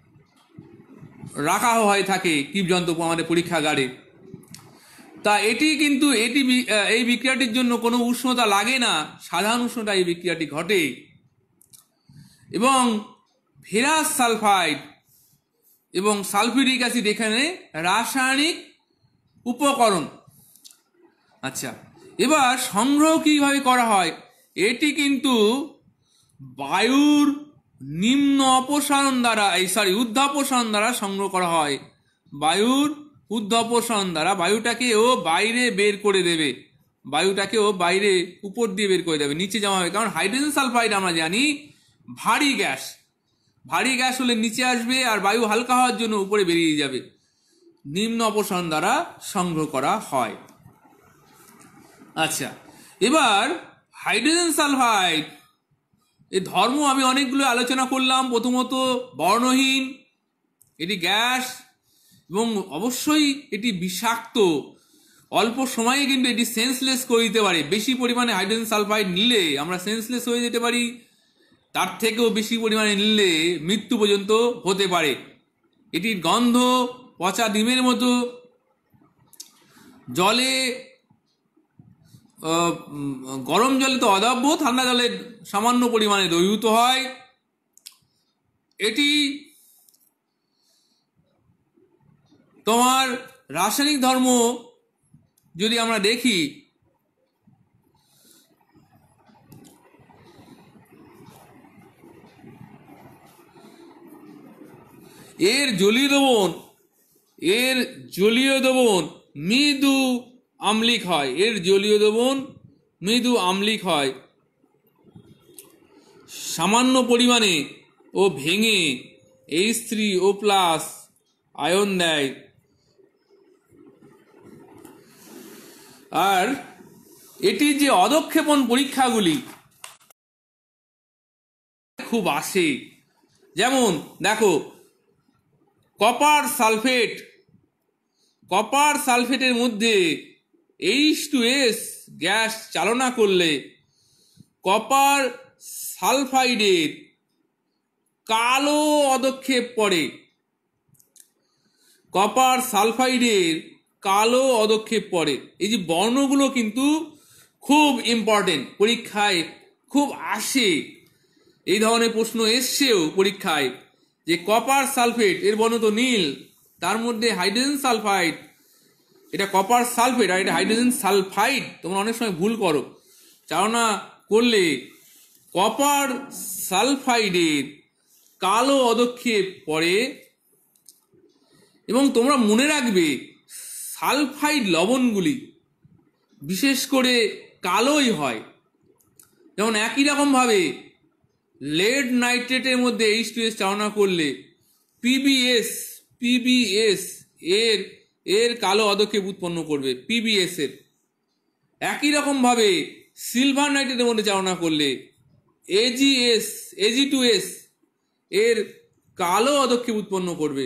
রাখা হয় থাকে কিপ যন্ত্র আমাদের পরীক্ষাগারে। তা এটি কিন্তু এটি এই বিক্রিয়াটির জন্য কোনো উষ্ণতা লাগে না, সাধারণ উষ্ণতা এই বিক্রিয়াটি ঘটে। এবং ফেরাস সালফাইড এবং সালফিউরিক অ্যাসিড এখানে রাসায়নিক উপকরণ। আচ্ছা, এবার সংগ্রহ কিভাবে করা হয়? এটি কিন্তু বায়ুর নিম্ন অপসারণ দ্বারা এই সরি ঊর্ধ্বাপসারণ দ্বারা সংগ্রহ করা হয়। বায়ুর ঊর্ধ্বাপসারণ দ্বারা বায়ুটাকেও বাইরে বের করে দেবে, বায়ুটাকেও বাইরে উপর দিয়ে বের করে দেবে, নিচে জমা হবে। কারণ হাইড্রোজেন সালফাইড আমরা জানি ভারী গ্যাস, ভারী গ্যাস হলে নিচে আসবে আর বায়ু হালকা হওয়ার জন্য উপরে বেরিয়ে যাবে। নিম্ন অপসারণ দ্বারা সংগ্রহ করা হয়। আচ্ছা, এবার হাইড্রোজেন সালফাইড এর ধর্ম আমি অনেকগুলো আলোচনা করলাম। প্রথমত বর্ণহীন, এটি গ্যাস এবং অবশ্যই এটি বিষাক্ত। অল্প সময়ে কিন্তু এটি সেন্সলেস করে দিতে পারে। বেশি পরিমাণে হাইড্রোজেন সালফাইড নিলে আমরা সেন্সলেস হয়ে যেতে পারি, তার থেকেও বেশি পরিমাণে নিলে মৃত্যু পর্যন্ত হতে পারে। এটির গন্ধ পচা ডিমের মতো। জলে গরম জলে তো অদাব্য, ঠান্ডা জলে সামান্য পরিমাণে দ্রবীভূত হয়। এটি তোমার রাসায়নিক ধর্ম যদি আমরা দেখি, এর জলীয় দ্রবণ এর জলীয় দ্রবণ মৃদু আম্লিক হয়। এর জলীয় দ্রবণ মৃদু আম্লিক হয়। সামান্য পরিমাণে ও ভেঙে H three O plus ion দেয়। আর এটির যে অধক্ষেপণ পরীক্ষাগুলি খুব আসে, যেমন দেখো কপার সালফেট, কপার সালফেটের মধ্যে এইচ টু এস গ্যাস চালনা করলে কপার সালফাইডের কালো অধক্ষেপ পড়ে। কপার সালফাইডের কালো অধক্ষেপ পড়ে। এই যে বর্ণগুলো কিন্তু খুব ইম্পর্টেন্ট, পরীক্ষায় খুব আসে। এই ধরনের প্রশ্ন এসছেও পরীক্ষায় যে কপার সালফেট এর বর্ণ তো নীল, তার মধ্যে হাইড্রোজেন সালফাইড, এটা কপার সালফেট আর এটা হাইড্রোজেন সালফাইড। তোমরা অনেক সময় ভুল করো, চালনা করলে কপার সালফাইডের কালো অধক্ষেপ পড়ে। এবং তোমরা মনে রাখবে সালফাইড লবণগুলি বিশেষ করে কালোই হয়। যেমন একই রকমভাবে লেড নাইট্রেটের মধ্যে এইচ টু এস চালনা করলে পিবিএস পিবিএস এর এর কালো অধক্ষেপ উৎপন্ন করবে, পিবিএস এর। একই রকমভাবে সিলভার নাইট্রেটের মধ্যে চালনা করলে এজিএস এজি টু এস এর কালো অধক্ষেপ উৎপন্ন করবে।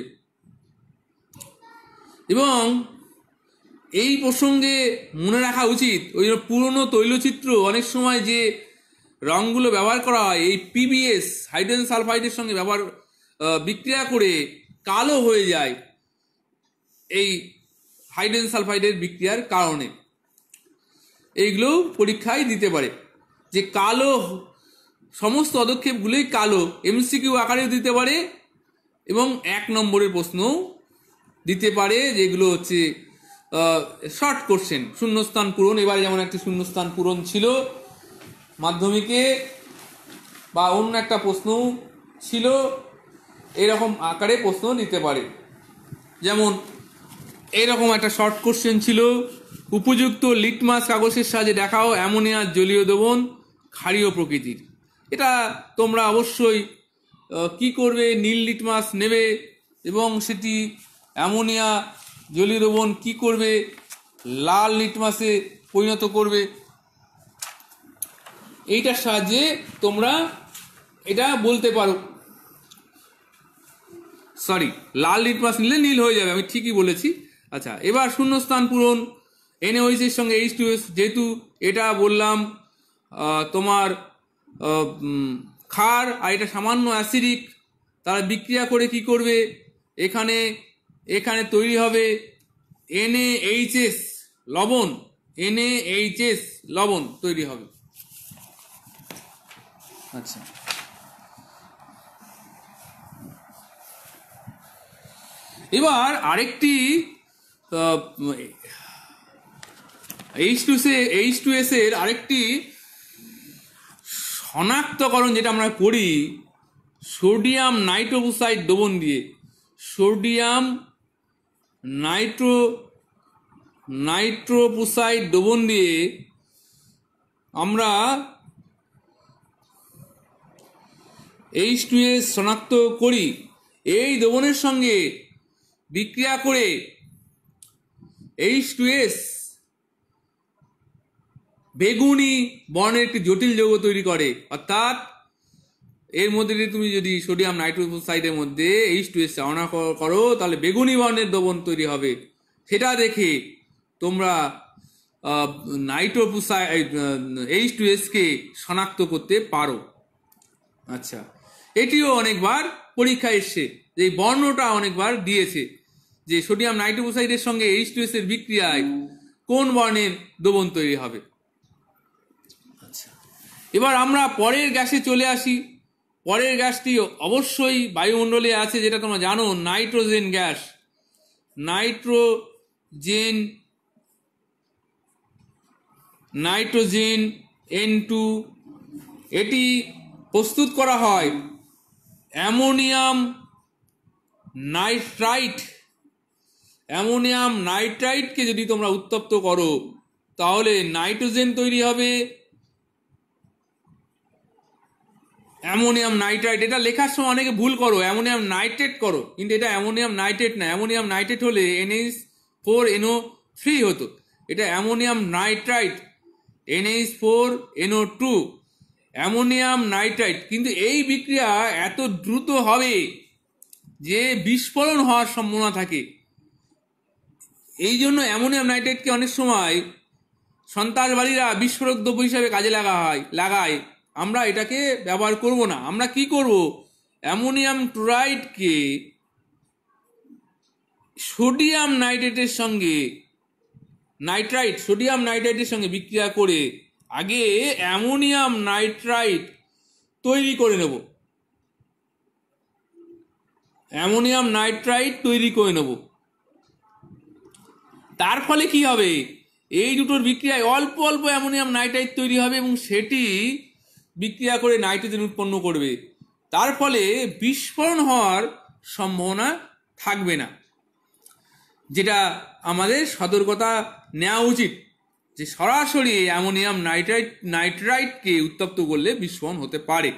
এবং এই প্রসঙ্গে মনে রাখা উচিত, ওই জন্য পুরনো তৈলচিত্র অনেক সময় যে রঙগুলো ব্যবহার করা হয় এই পিবিএস হাইড্রোজেন সালফাইডের সঙ্গে ব্যবহার বিক্রিয়া করে কালো হয়ে যায় এই হাইড্রোজেন সালফাইডের বিক্রিয়ার কারণে। এইগুলো পরীক্ষায় দিতে পারে যে কালো সমস্ত পদক্ষেপগুলোই কালো, এমসিকিউ আকারেও দিতে পারে এবং এক নম্বরের প্রশ্নও দিতে পারে, যেগুলো হচ্ছে শর্ট কোশ্চেন, শূন্যস্থান পূরণ। এবারে যেমন একটি শূন্যস্থান পূরণ ছিল মাধ্যমিকে বা অন্য একটা প্রশ্ন ছিল, এরকম আকারে প্রশ্ন নিতে পারে। যেমন এরকম একটা শর্ট কোশ্চেন ছিল, উপযুক্ত লিটমাস কাগজের সাহায্যে দেখাও অ্যামোনিয়ার জলীয় দ্রবণ ক্ষারীয় প্রকৃতির। এটা তোমরা অবশ্যই কি করবে, নীল লিটমাস নেবে এবং সেটি অ্যামোনিয়া জলীয় দ্রবণ কি করবে, লাল লিটমাসে পরিণত করবে। এইটার সাহায্যে তোমরা এটা বলতে পারো। সরি, লাল লিটমাস নিলে নীল হয়ে যাবে, আমি ঠিকই বলেছি। আচ্ছা, এবার শূন্যস্থান পূরণ। এনএইচ এর সঙ্গে এইচ টু এস, যেহেতু এটা বললাম তোমার ক্ষার আর এটা সামান্য অ্যাসিডিক, তারা বিক্রিয়া করে কি করবে, এখানে এখানে তৈরি হবে এনএইচএস লবণ, এনএইচএস লবণ তৈরি হবে। আচ্ছা, এবার আরেকটি H two H two S এর আরেকটি শনাক্তকরণ যেটা আমরা করি সোডিয়াম নাইট্রোফুসাইড দ্রবণ দিয়ে। সোডিয়াম নাইট্রো নাইট্রোফুসাইড দ্রবণ দিয়ে আমরা এইচ টু এস শনাক্ত করি। এই দ্রবণের সঙ্গে বিক্রিয়া করে এইচ টু এস বেগুনি বর্ণের একটি জটিল যৌগ তৈরি করে। অর্থাৎ এর মধ্যে তুমি যদি সোডিয়াম নাইট্রোফুসাইডের মধ্যে এইচ টু এস চালনা করো তাহলে বেগুনি বর্ণের দ্রবণ তৈরি হবে। সেটা দেখে তোমরা নাইট্রোফুসাইড এইচ টু এস কে শনাক্ত করতে পারো। আচ্ছা, এটিও অনেকবার পরীক্ষা এসছে, যে বর্ণটা অনেকবার দিয়েছে যে সোডিয়াম নাইট্রোফুসাইডের সঙ্গে এইচ টু এস এর বিক্রিয়ায় কোন বর্ণের দ্রবণ তৈরি হবে। আচ্ছা, এবার আমরা পরের গ্যাসে চলে আসি। পরের গ্যাসটি অবশ্যই বায়ুমণ্ডলে আছে, যেটা তোমরা জানো, nitrogen gas. Nitrogen nitrogen N two, এটি প্রস্তুত করা হয় অ্যামোনিয়াম নাইট্রাইট। অ্যামোনিয়াম নাইট্রাইটকে যদি তোমরা উত্তপ্ত করো তাহলে নাইট্রোজেন তৈরি হবে, অ্যামোনিয়াম নাইট্রাইট। এটা লেখার সময় অনেকে ভুল করো, অ্যামোনিয়াম নাইট্রেট করো, কিন্তু এটা অ্যামোনিয়াম নাইট্রেট না। অ্যামোনিয়াম নাইট্রেট হলে এনএইচ ফোর এনও থ্রি হতো, এটা ammonium nitrite NH four NO two, ammonium nitrite. কিন্তু এই বিক্রিয়া এত দ্রুত হবে যে বিস্ফোরণ হওয়ার সম্ভাবনা থাকে। এই জন্য অ্যামোনিয়াম নাইট্রেটকে অনেক সময় সন্ত্রাসবাদীরা বিস্ফোরক দ্রব্য হিসাবে কাজে লাগা হয় লাগায় আমরা এটাকে ব্যবহার করব না। আমরা কি করব, অ্যামোনিয়াম ক্লোরাইডকে সোডিয়াম নাইট্রেটের সঙ্গে নাইট্রাইট সোডিয়াম নাইট্রাইটের সঙ্গে বিক্রিয়া করে আগে অ্যামোনিয়াম নাইট্রাইট তৈরি করে নেব। অ্যামোনিয়াম নাইট্রাইট তৈরি করে নেব তার ফলে কি হবে, এই দুটোর বিক্রিয়ায় অল্প অল্প অ্যামোনিয়াম নাইট্রাইট তৈরি হবে এবং সেটি বিক্রিয়া করে নাইট্রোজেন উৎপন্ন করবে। তার ফলে বিস্ফোরণ হওয়ার সম্ভাবনা থাকবে না, যেটা আমাদের সতর্কতা নেওয়া উচিত যে সরাসরি অ্যামোনিয়াম নাইট্রাইট নাইট্রাইটকে উত্তপ্ত করলে বিস্ফোরণ হতে পারে।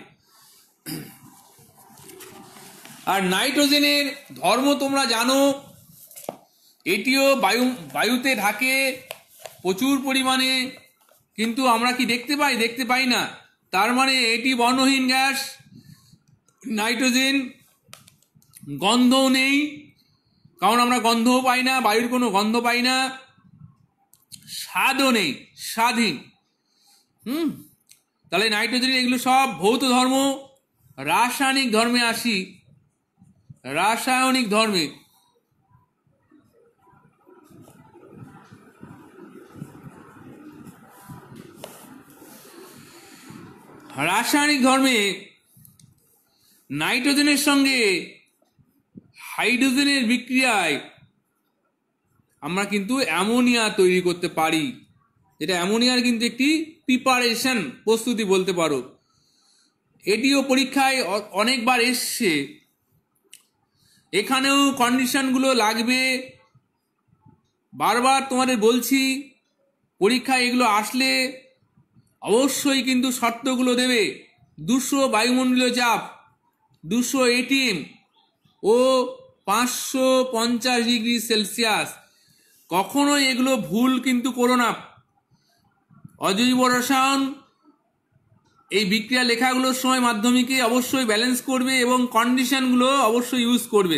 আর নাইট্রোজেনের ধর্ম তোমরা জানো, এটিও বায়ু বায়ুতে ঢাকে প্রচুর পরিমাণে, কিন্তু আমরা কি দেখতে পাই? দেখতে পাই না। তার মানে এটি বর্ণহীন গ্যাস। নাইট্রোজেন গন্ধও নেই, কারণ আমরা গন্ধও পাই না, বায়ুর কোনো গন্ধ পাই না। স্বাদও নেই, স্বাদহীন। হুম তাহলে নাইট্রোজেন এগুলো সব ভৌত ধর্ম। রাসায়নিক ধর্মে আসি। রাসায়নিক ধর্মে রাসায়নিক ধর্মে নাইট্রোজেনের সঙ্গে হাইড্রোজেনের বিক্রিয়ায় আমরা কিন্তু অ্যামোনিয়া তৈরি করতে পারি, যেটা অ্যামোনিয়ার কিন্তু একটি প্রিপারেশন, প্রস্তুতি বলতে পারো। এটিও পরীক্ষায় অনেকবার এসছে। এখানেও কন্ডিশনগুলো লাগবে। বারবার তোমাদের বলছি, পরীক্ষায় এগুলো আসলে অবশ্যই কিন্তু শর্তগুলো দেবে। দুশো বায়ুমণ্ডলীয় চাপ, দুশো এটিএম ও পাঁচশো পঞ্চাশ ডিগ্রি সেলসিয়াস। কখনোই এগুলো ভুল কিন্তু করো না। অজৈব রসায়ন এই বিক্রিয়া লেখাগুলোর সময় মাধ্যমিকে অবশ্যই ব্যালেন্স করবে এবং কন্ডিশনগুলো অবশ্যই ইউজ করবে।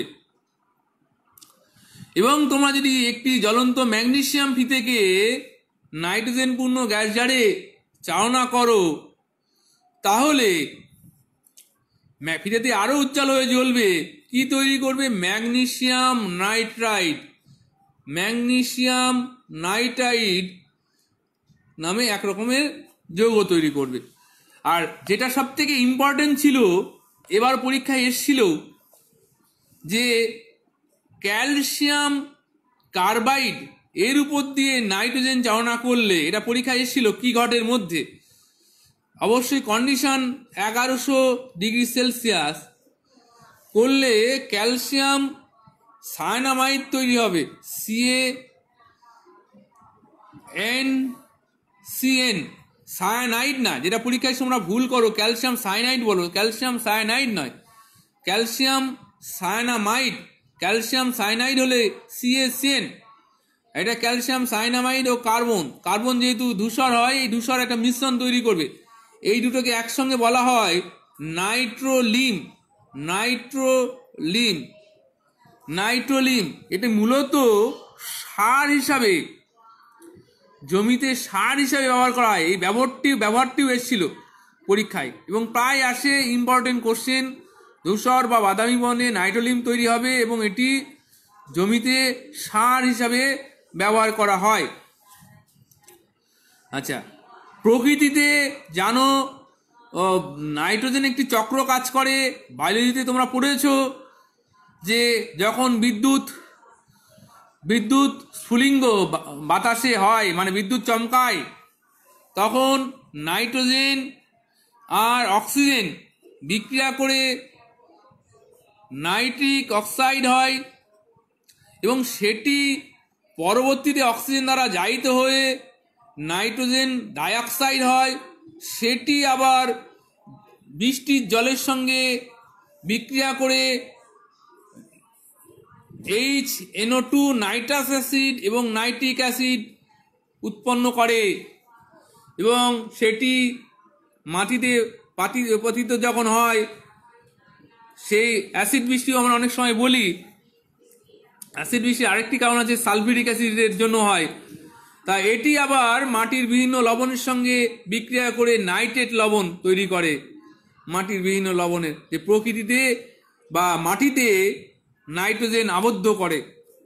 এবং তোমরা যদি একটি জ্বলন্ত ম্যাগনেসিয়াম ফিতেকে নাইট্রোজেনপূর্ণ গ্যাস জারে চালনা করো, তাহলে ফিতেটি আরো উজ্জ্বল হয়ে জ্বলবে। কি তৈরি করবে? Magnesium nitrite. ম্যাগনেসিয়াম নাইট্রাইট নামে এক রকমের যৌগ তৈরি করবে। আর যেটা সব থেকে ইম্পর্টেন্ট ছিল, এবার পরীক্ষায় এসেছিল যে ক্যালসিয়াম কার্বাইড এর উপর দিয়ে নাইট্রোজেন চালনা করলে, এটা পরীক্ষায় এসেছিল কি ঘটের মধ্যে। অবশ্যই কন্ডিশন এগারোশো ডিগ্রি সেলসিয়াস করলে ক্যালসিয়াম সায়ানামাইড তৈরি হবে। সিএ এন সিএন, সায়ানাইড না, যেটা পরীক্ষায় তোমরা ভুল করো, ক্যালসিয়াম সায়ানাইড বলো। ক্যালসিয়াম সায়ানাইড নয়, ক্যালসিয়াম সায়ানামাইড। ক্যালসিয়াম সায়ানাইড হলে সিএসিএন, এটা ক্যালসিয়াম সায়ানামাইড ও কার্বন। কার্বন যেহেতু ধূসর হয়, এই ধূসর একটা মিশ্রণ তৈরি করবে। এই দুটোকে একসঙ্গে বলা হয় নাইট্রোলিম। নাইট্রোলিম নাইট্রোলিম এটা মূলত সার হিসাবে, জমিতে সার হিসাবে ব্যবহার করা হয়। এই ব্যবহারটি ব্যবহারটিও এসেছিল পরীক্ষায় এবং প্রায় আসে ইম্পর্টেন্ট কোশ্চেন। ধূসর বা বাদামি বর্ণে নাইট্রোলিম তৈরি হবে এবং এটি জমিতে সার হিসাবে ব্যবহার করা হয়। আচ্ছা, প্রকৃতিতে জানো নাইট্রোজেন একটি চক্র কাজ করে। বায়োলজিতে তোমরা পড়েছো যে যখন বিদ্যুৎ বিদ্যুৎ স্ফুলিঙ্গ বাতাসে হয়, মানে বিদ্যুৎ চমকায়, তখন নাইট্রোজেন আর অক্সিজেন বিক্রিয়া করে নাইট্রিক অক্সাইড হয় এবং সেটি পরবর্তীতে অক্সিজেন দ্বারা জাহিত হয়ে নাইট্রোজেন ডাইঅক্সাইড হয়। সেটি আবার বৃষ্টির জলের সঙ্গে বিক্রিয়া করে H N O two nitrous acid এবং নাইট্রিক অ্যাসিড উৎপন্ন করে এবং সেটি মাটিতে পাতি পতিত যখন হয়, সেই অ্যাসিড বৃষ্টিও আমরা অনেক সময় বলি। অ্যাসিড বৃষ্টির আরেকটি কারণ আছে সালফিউরিক অ্যাসিডের জন্য হয়। তা এটি আবার মাটির বিভিন্ন লবণের সঙ্গে বিক্রিয়া করে নাইট্রেট লবণ তৈরি করে। মাটির বিভিন্ন লবণের যে প্রকৃতিতে বা মাটিতে নাইট্রোজেন আবদ্ধ করে।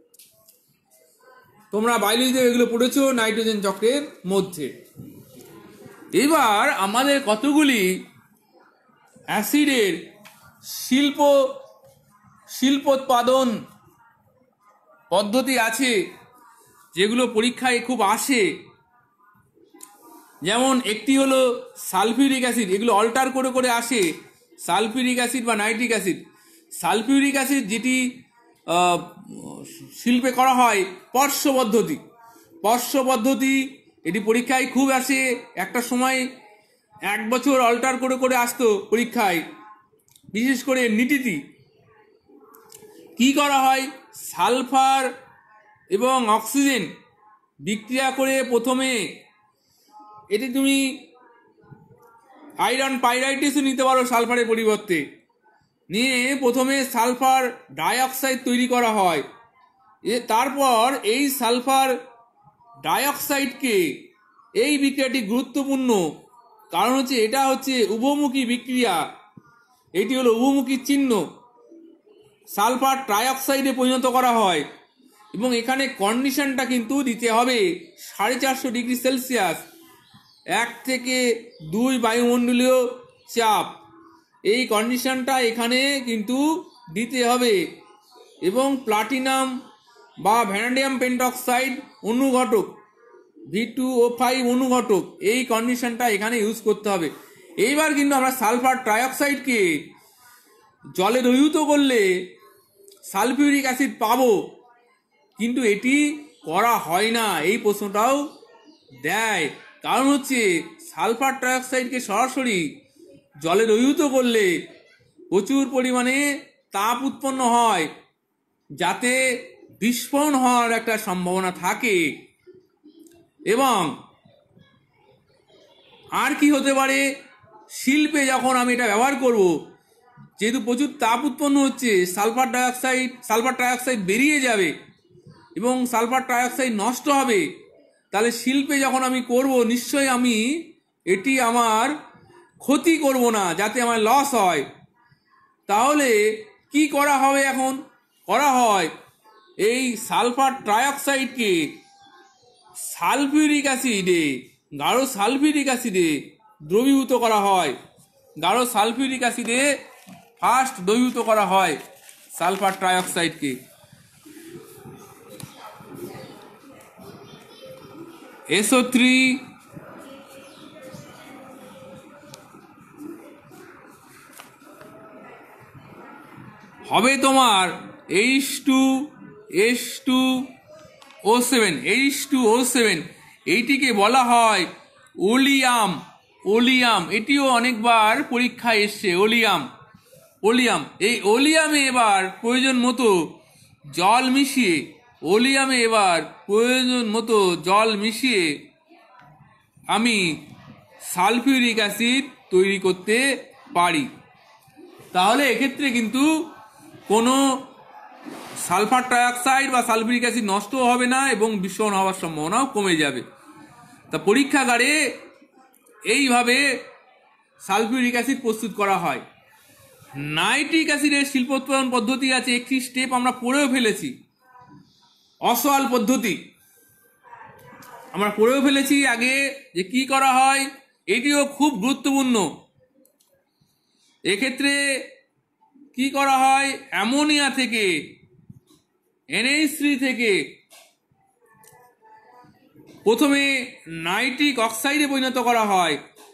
তোমরা বায়োলজিতে এগুলো পড়েছো নাইট্রোজেন চক্রের মধ্যে। এবার আমাদের কতগুলি অ্যাসিডের শিল্প শিল্পোৎপাদন পদ্ধতি আছে যেগুলো পরীক্ষায় খুব আসে। যেমন একটি হলো সালফিউরিক অ্যাসিড, এগুলো অল্টার করে করে আসে। সালফিউরিক অ্যাসিড বা নাইট্রিক অ্যাসিড। সালফিউরিক অ্যাসিড যেটি শিল্পে করা হয় পর্শ পদ্ধতি। পর্শ পদ্ধতি এটি পরীক্ষায় খুব আসে। একটা সময় এক বছর অল্টার করে করে আসতো পরীক্ষায়, বিশেষ করে নিটিটি। কি করা হয়? সালফার এবং অক্সিজেন বিক্রিয়া করে প্রথমে এটি তুমি আয়রন পাইরাইটেসও নিতে পারো সালফারের পরিবর্তে। নিয়ে প্রথমে সালফার ডাইঅক্সাইড তৈরি করা হয়। এ তারপর এই সালফার ডাইঅক্সাইডকে, এই বিক্রিয়াটি গুরুত্বপূর্ণ কারণ হচ্ছে এটা হচ্ছে উভমুখী বিক্রিয়া। এটি হলো উভমুখী চিহ্ন। সালফার ট্রাইঅক্সাইডে পরিণত করা হয় এবং এখানে কন্ডিশনটা কিন্তু দিতে হবে সাড়ে চারশো ডিগ্রি সেলসিয়াস, এক থেকে দুই বায়ুমণ্ডলীয় চাপ। এই কন্ডিশনটা এখানে কিন্তু দিতে হবে এবং প্লাটিনাম বা ভ্যানাডিয়াম পেন্টক্সাইড অনুঘটক ভি টু ও ফাইভ অনুঘটক, এই কন্ডিশনটা এখানে ইউজ করতে হবে। এইবার কিন্তু আমরা সালফার ট্রাইঅক্সাইডকে জলে দ্রবীভূত করলে সালফিউরিক অ্যাসিড পাবো, কিন্তু এটি করা হয় না। এই প্রশ্নটাও দেয়, কারণ হচ্ছে সালফার ট্রাইঅক্সাইডকে সরাসরি জলে দ্রবীভূত করলে প্রচুর পরিমাণে তাপ উৎপন্ন হয়, যাতে বিস্ফোরণ হওয়ার একটা সম্ভাবনা থাকে। এবং আর কি হতে পারে, শিল্পে যখন আমি এটা ব্যবহার করব, যেহেতু প্রচুর তাপ উৎপন্ন হচ্ছে, সালফার ডাইঅক্সাইড সালফার ট্রাইঅক্সাইড বেরিয়ে যাবে এবং সালফার ট্রাইঅক্সাইড নষ্ট হবে। তাহলে শিল্পে যখন আমি করব, নিশ্চয়ই আমি এটি আমার ক্ষতি করব না, যাতে আমার লস হয়। তাহলে কি করা হবে? এখন করা হয় এই সালফার ট্রাইঅক্সাইডকে সালফিউরিক অ্যাসিডে, গাঢ় সালফিউরিক অ্যাসিডে দ্রবীভূত করা হয়। গাঢ় সালফিউরিক অ্যাসিডে ফার্স্ট দ্রবীভূত করা হয় সালফার ট্রাইঅক্সাইডকে। এসও থ্রি হবে তোমার H two S two O seven, H two O seven. এইটিকে বলা হয় ওলিয়াম। ওলিয়াম এটিও অনেকবার পরীক্ষায় এসছে। ওলিয়াম ওলিয়াম এই ওলিয়ামে এবার প্রয়োজন মতো জল মিশিয়ে ওলিয়ামে এবার প্রয়োজন মতো জল মিশিয়ে আমি সালফিউরিক অ্যাসিড তৈরি করতে পারি। তাহলে এক্ষেত্রে কিন্তু কোনো সালফার ট্রাইঅক্সাইড বা সালফিউরিক অ্যাসিড নষ্ট হবে না এবং বিস্ফোরণ হওয়ার সম্ভাবনাও কমে যাবে। তা পরীক্ষাগারে এইভাবে সালফিউরিক অ্যাসিড প্রস্তুত করা হয়। নাইট্রিক অ্যাসিডের শিল্পোৎপাদন পদ্ধতি আছে, একটি স্টেপ আমরা পড়েও ফেলেছি, অসওয়াল পদ্ধতি আমরা পড়েও ফেলেছি আগে, যে কি করা হয়। এটিও খুব গুরুত্বপূর্ণ। এক্ষেত্রে কি করা হয়, অ্যামোনিয়া থেকে এনএইচ থ্রি থেকে প্রথমে নাইট্রিক অক্সাইডে পরিণত করা হয়।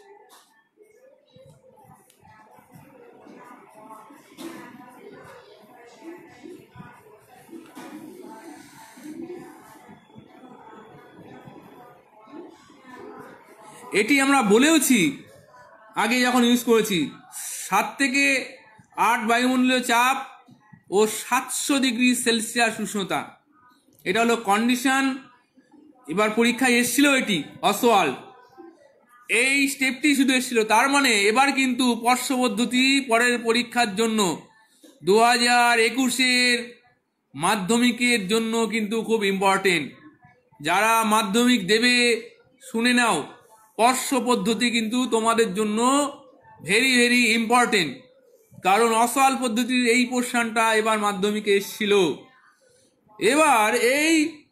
এটি আমরা বলেওছি আগে যখন ইউজ করেছি, সাত থেকে আট বায়ুমণ্ডলীয় চাপ ও সাতশো ডিগ্রি সেলসিয়াস উষ্ণতা, এটা হলো কন্ডিশন। এবার পরীক্ষায় এসেছিল এটি অসওয়াল, এই স্টেপটি শুধু এসেছিল। তার মানে এবার কিন্তু পর্ষ পদ্ধতি পরের পরীক্ষার জন্য দু হাজার একুশের মাধ্যমিকের জন্য কিন্তু খুব ইম্পর্টেন্ট। যারা মাধ্যমিক দেবে শুনে নাও, পর্ষ পদ্ধতি কিন্তু তোমাদের জন্য ভেরি ভেরি ইম্পর্টেন্ট, কারণ অসওয়াল পদ্ধতির এই পোর্শনটা এবার মাধ্যমিকে এসেছিল। এবার এই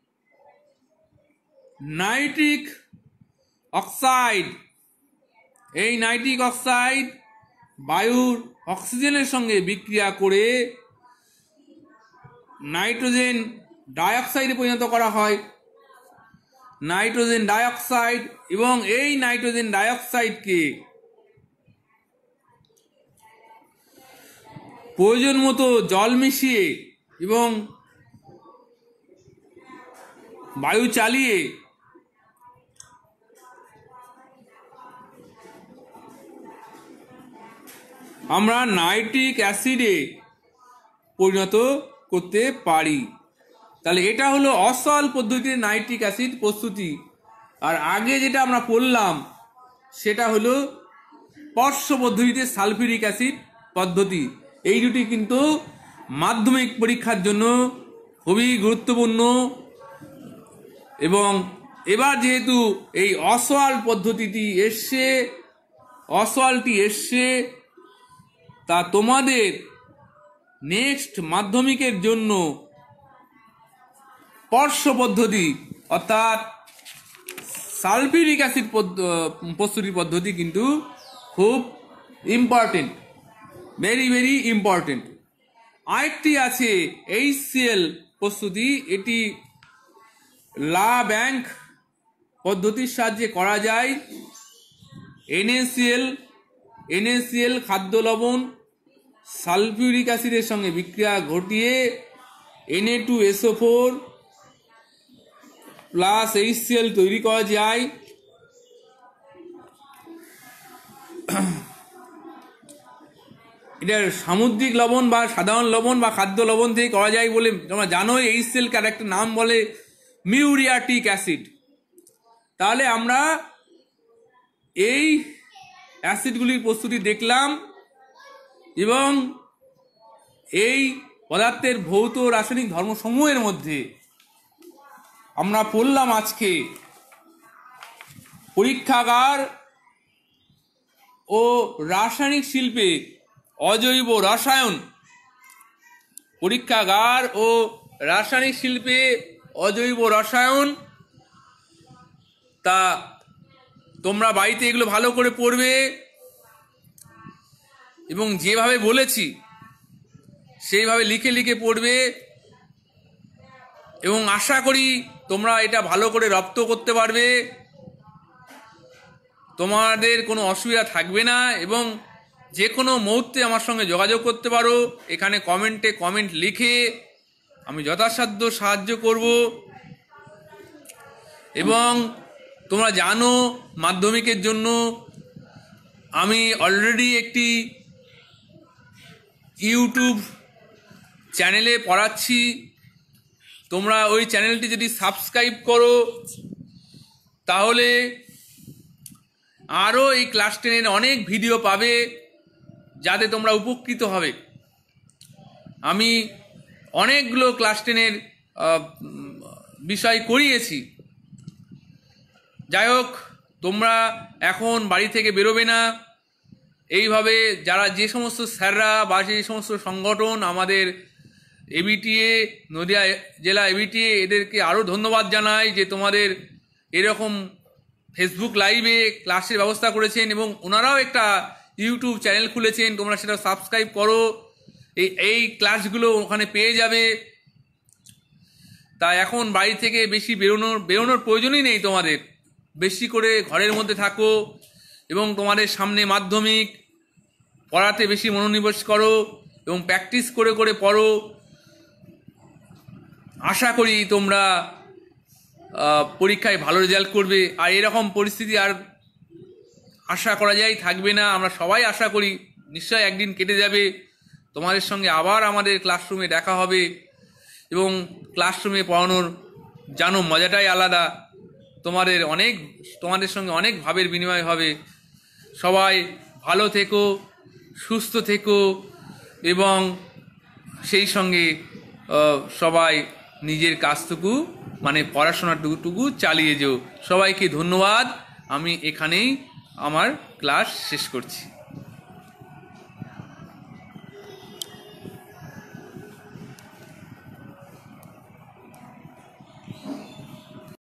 নাইট্রিক অক্সাইড এই নাইট্রিক অক্সাইড বায়ুর অক্সিজেনের সঙ্গে বিক্রিয়া করে নাইট্রোজেন ডাইঅক্সাইডে পরিণত করা হয়। নাইট্রোজেন ডাইঅক্সাইড, এবং এই নাইট্রোজেন ডাইঅক্সাইডকে প্রয়োজন মতো জল মিশিয়ে এবং বায়ু চালিয়ে আমরা নাইট্রিক অ্যাসিডে পরিণত করতে পারি। তাহলে এটা হলো অসওয়াল পদ্ধতির নাইট্রিক অ্যাসিড প্রস্তুতি। আর আগে যেটা আমরা পড়লাম সেটা হলো পর্ষ পদ্ধতিতে সালফিউরিক অ্যাসিড পদ্ধতি। এই দুটি কিন্তু মাধ্যমিক পরীক্ষার জন্য খুবই গুরুত্বপূর্ণ। এবং এবার যেহেতু এই অসওয়াল পদ্ধতিটি এসছে অসওয়ালটি এসছে তা তোমাদের নেক্সট মাধ্যমিকের জন্য পর্ষ পদ্ধতি অর্থাৎ সালফিউরিক অ্যাসিড প্রস্তুতি পদ্ধতি কিন্তু খুব ইম্পর্টেন্ট, ভেরি ভেরি ইম্পর্টেন্ট। আরেকটি আছে এইচসিএল প্রস্তুতি, এটি লা ব্যাংক পদ্ধতির সাহায্যে করা যায়। এনএসিএল এনএসিএল খাদ্য লবণ সালফিউরিক অ্যাসিডের সঙ্গে বিক্রিয়া ঘটিয়ে N A two S O four plus H C L তৈরি করা যায়। এটা সামুদ্রিক লবণ বা সাধারণ লবণ বা খাদ্য লবণ থেকে করা যায় বলে তোমরা জানো। এইচ সি এল কার একটা নাম বলে মিউরিয়াটিক অ্যাসিড। তাহলে আমরা এই অ্যাসিডগুলির প্রস্তুতি দেখলাম এবং এই পদার্থের ভৌত রাসায়নিক ধর্মসমূহের মধ্যে আমরা পড়লাম আজকে পরীক্ষাগার ও রাসায়নিক শিল্পে অজৈব রসায়ন। পরীক্ষাগার ও রাসায়নিক শিল্পে অজৈব রসায়ন, তা তোমরা বাড়িতে এগুলো ভালো করে পড়বে এবং যেভাবে বলেছি সেইভাবে লিখে লিখে পড়বে এবং আশা করি তোমরা এটা ভালো করে রপ্ত করতে পারবে, তোমাদের কোনো অসুবিধা থাকবে না এবং যে কোনো মুহূর্তে আমার সঙ্গে যোগাযোগ করতে পারো। এখানে কমেন্টে কমেন্ট লিখে আমি যথাসাধ্য সাহায্য করব। এবং তোমরা জানো মাধ্যমিকের জন্য আমি অলরেডি একটি ইউটিউব চ্যানেলে পড়াচ্ছি। তোমরা ওই চ্যানেলটি যদি সাবস্ক্রাইব করো তাহলে আরও এই ক্লাস টেনের অনেক ভিডিও পাবে, যাতে তোমরা উপকৃত হবে। আমি অনেকগুলো ক্লাস টেনের বিষয় করিয়েছি। যাই হোক, তোমরা এখন বাড়ি থেকে বেরোবে না। এইভাবে যারা যে সমস্ত স্যাররা বা যে সমস্ত সংগঠন আমাদের এবিটিএ নদিয়া জেলা এবিটিএ, এদেরকে আরও ধন্যবাদ জানাই যে তোমাদের এরকম ফেসবুক লাইভে ক্লাসের ব্যবস্থা করেছেন এবং ওনারাও একটা ইউটিউব চ্যানেল খুলেছেন। তোমরা সেটা সাবস্ক্রাইব করো, এই এই ক্লাসগুলো ওখানে পেয়ে যাবে। তা এখন বাড়ি থেকে বেশি বেরোনোর বেরোনোর প্রয়োজনই নেই তোমাদের। বেশি করে ঘরের মধ্যে থাকো এবং তোমাদের সামনে মাধ্যমিক, পড়াতে বেশি মনোনিবেশ করো এবং প্র্যাকটিস করে করে পড়ো। আশা করি তোমরা পরীক্ষায় ভালো রেজাল্ট করবে। আর এরকম পরিস্থিতি আর আশা করা যায় থাকবে না। আমরা সবাই আশা করি নিশ্চয়ই একদিন কেটে যাবে, তোমাদের সঙ্গে আবার আমাদের ক্লাসরুমে দেখা হবে এবং ক্লাসরুমে পড়ানোর জানো মজাটাই আলাদা। তোমাদের অনেক তোমাদের সঙ্গে অনেক ভাবের বিনিময় হবে। সবাই ভালো থেকো, সুস্থ থেকো এবং সেই সঙ্গে সবাই নিজের কাজটুকু মানে পড়াশোনাটুকু চালিয়ে যেও। সবাইকে ধন্যবাদ। আমি এখানেই আমার ক্লাস শেষ করছি।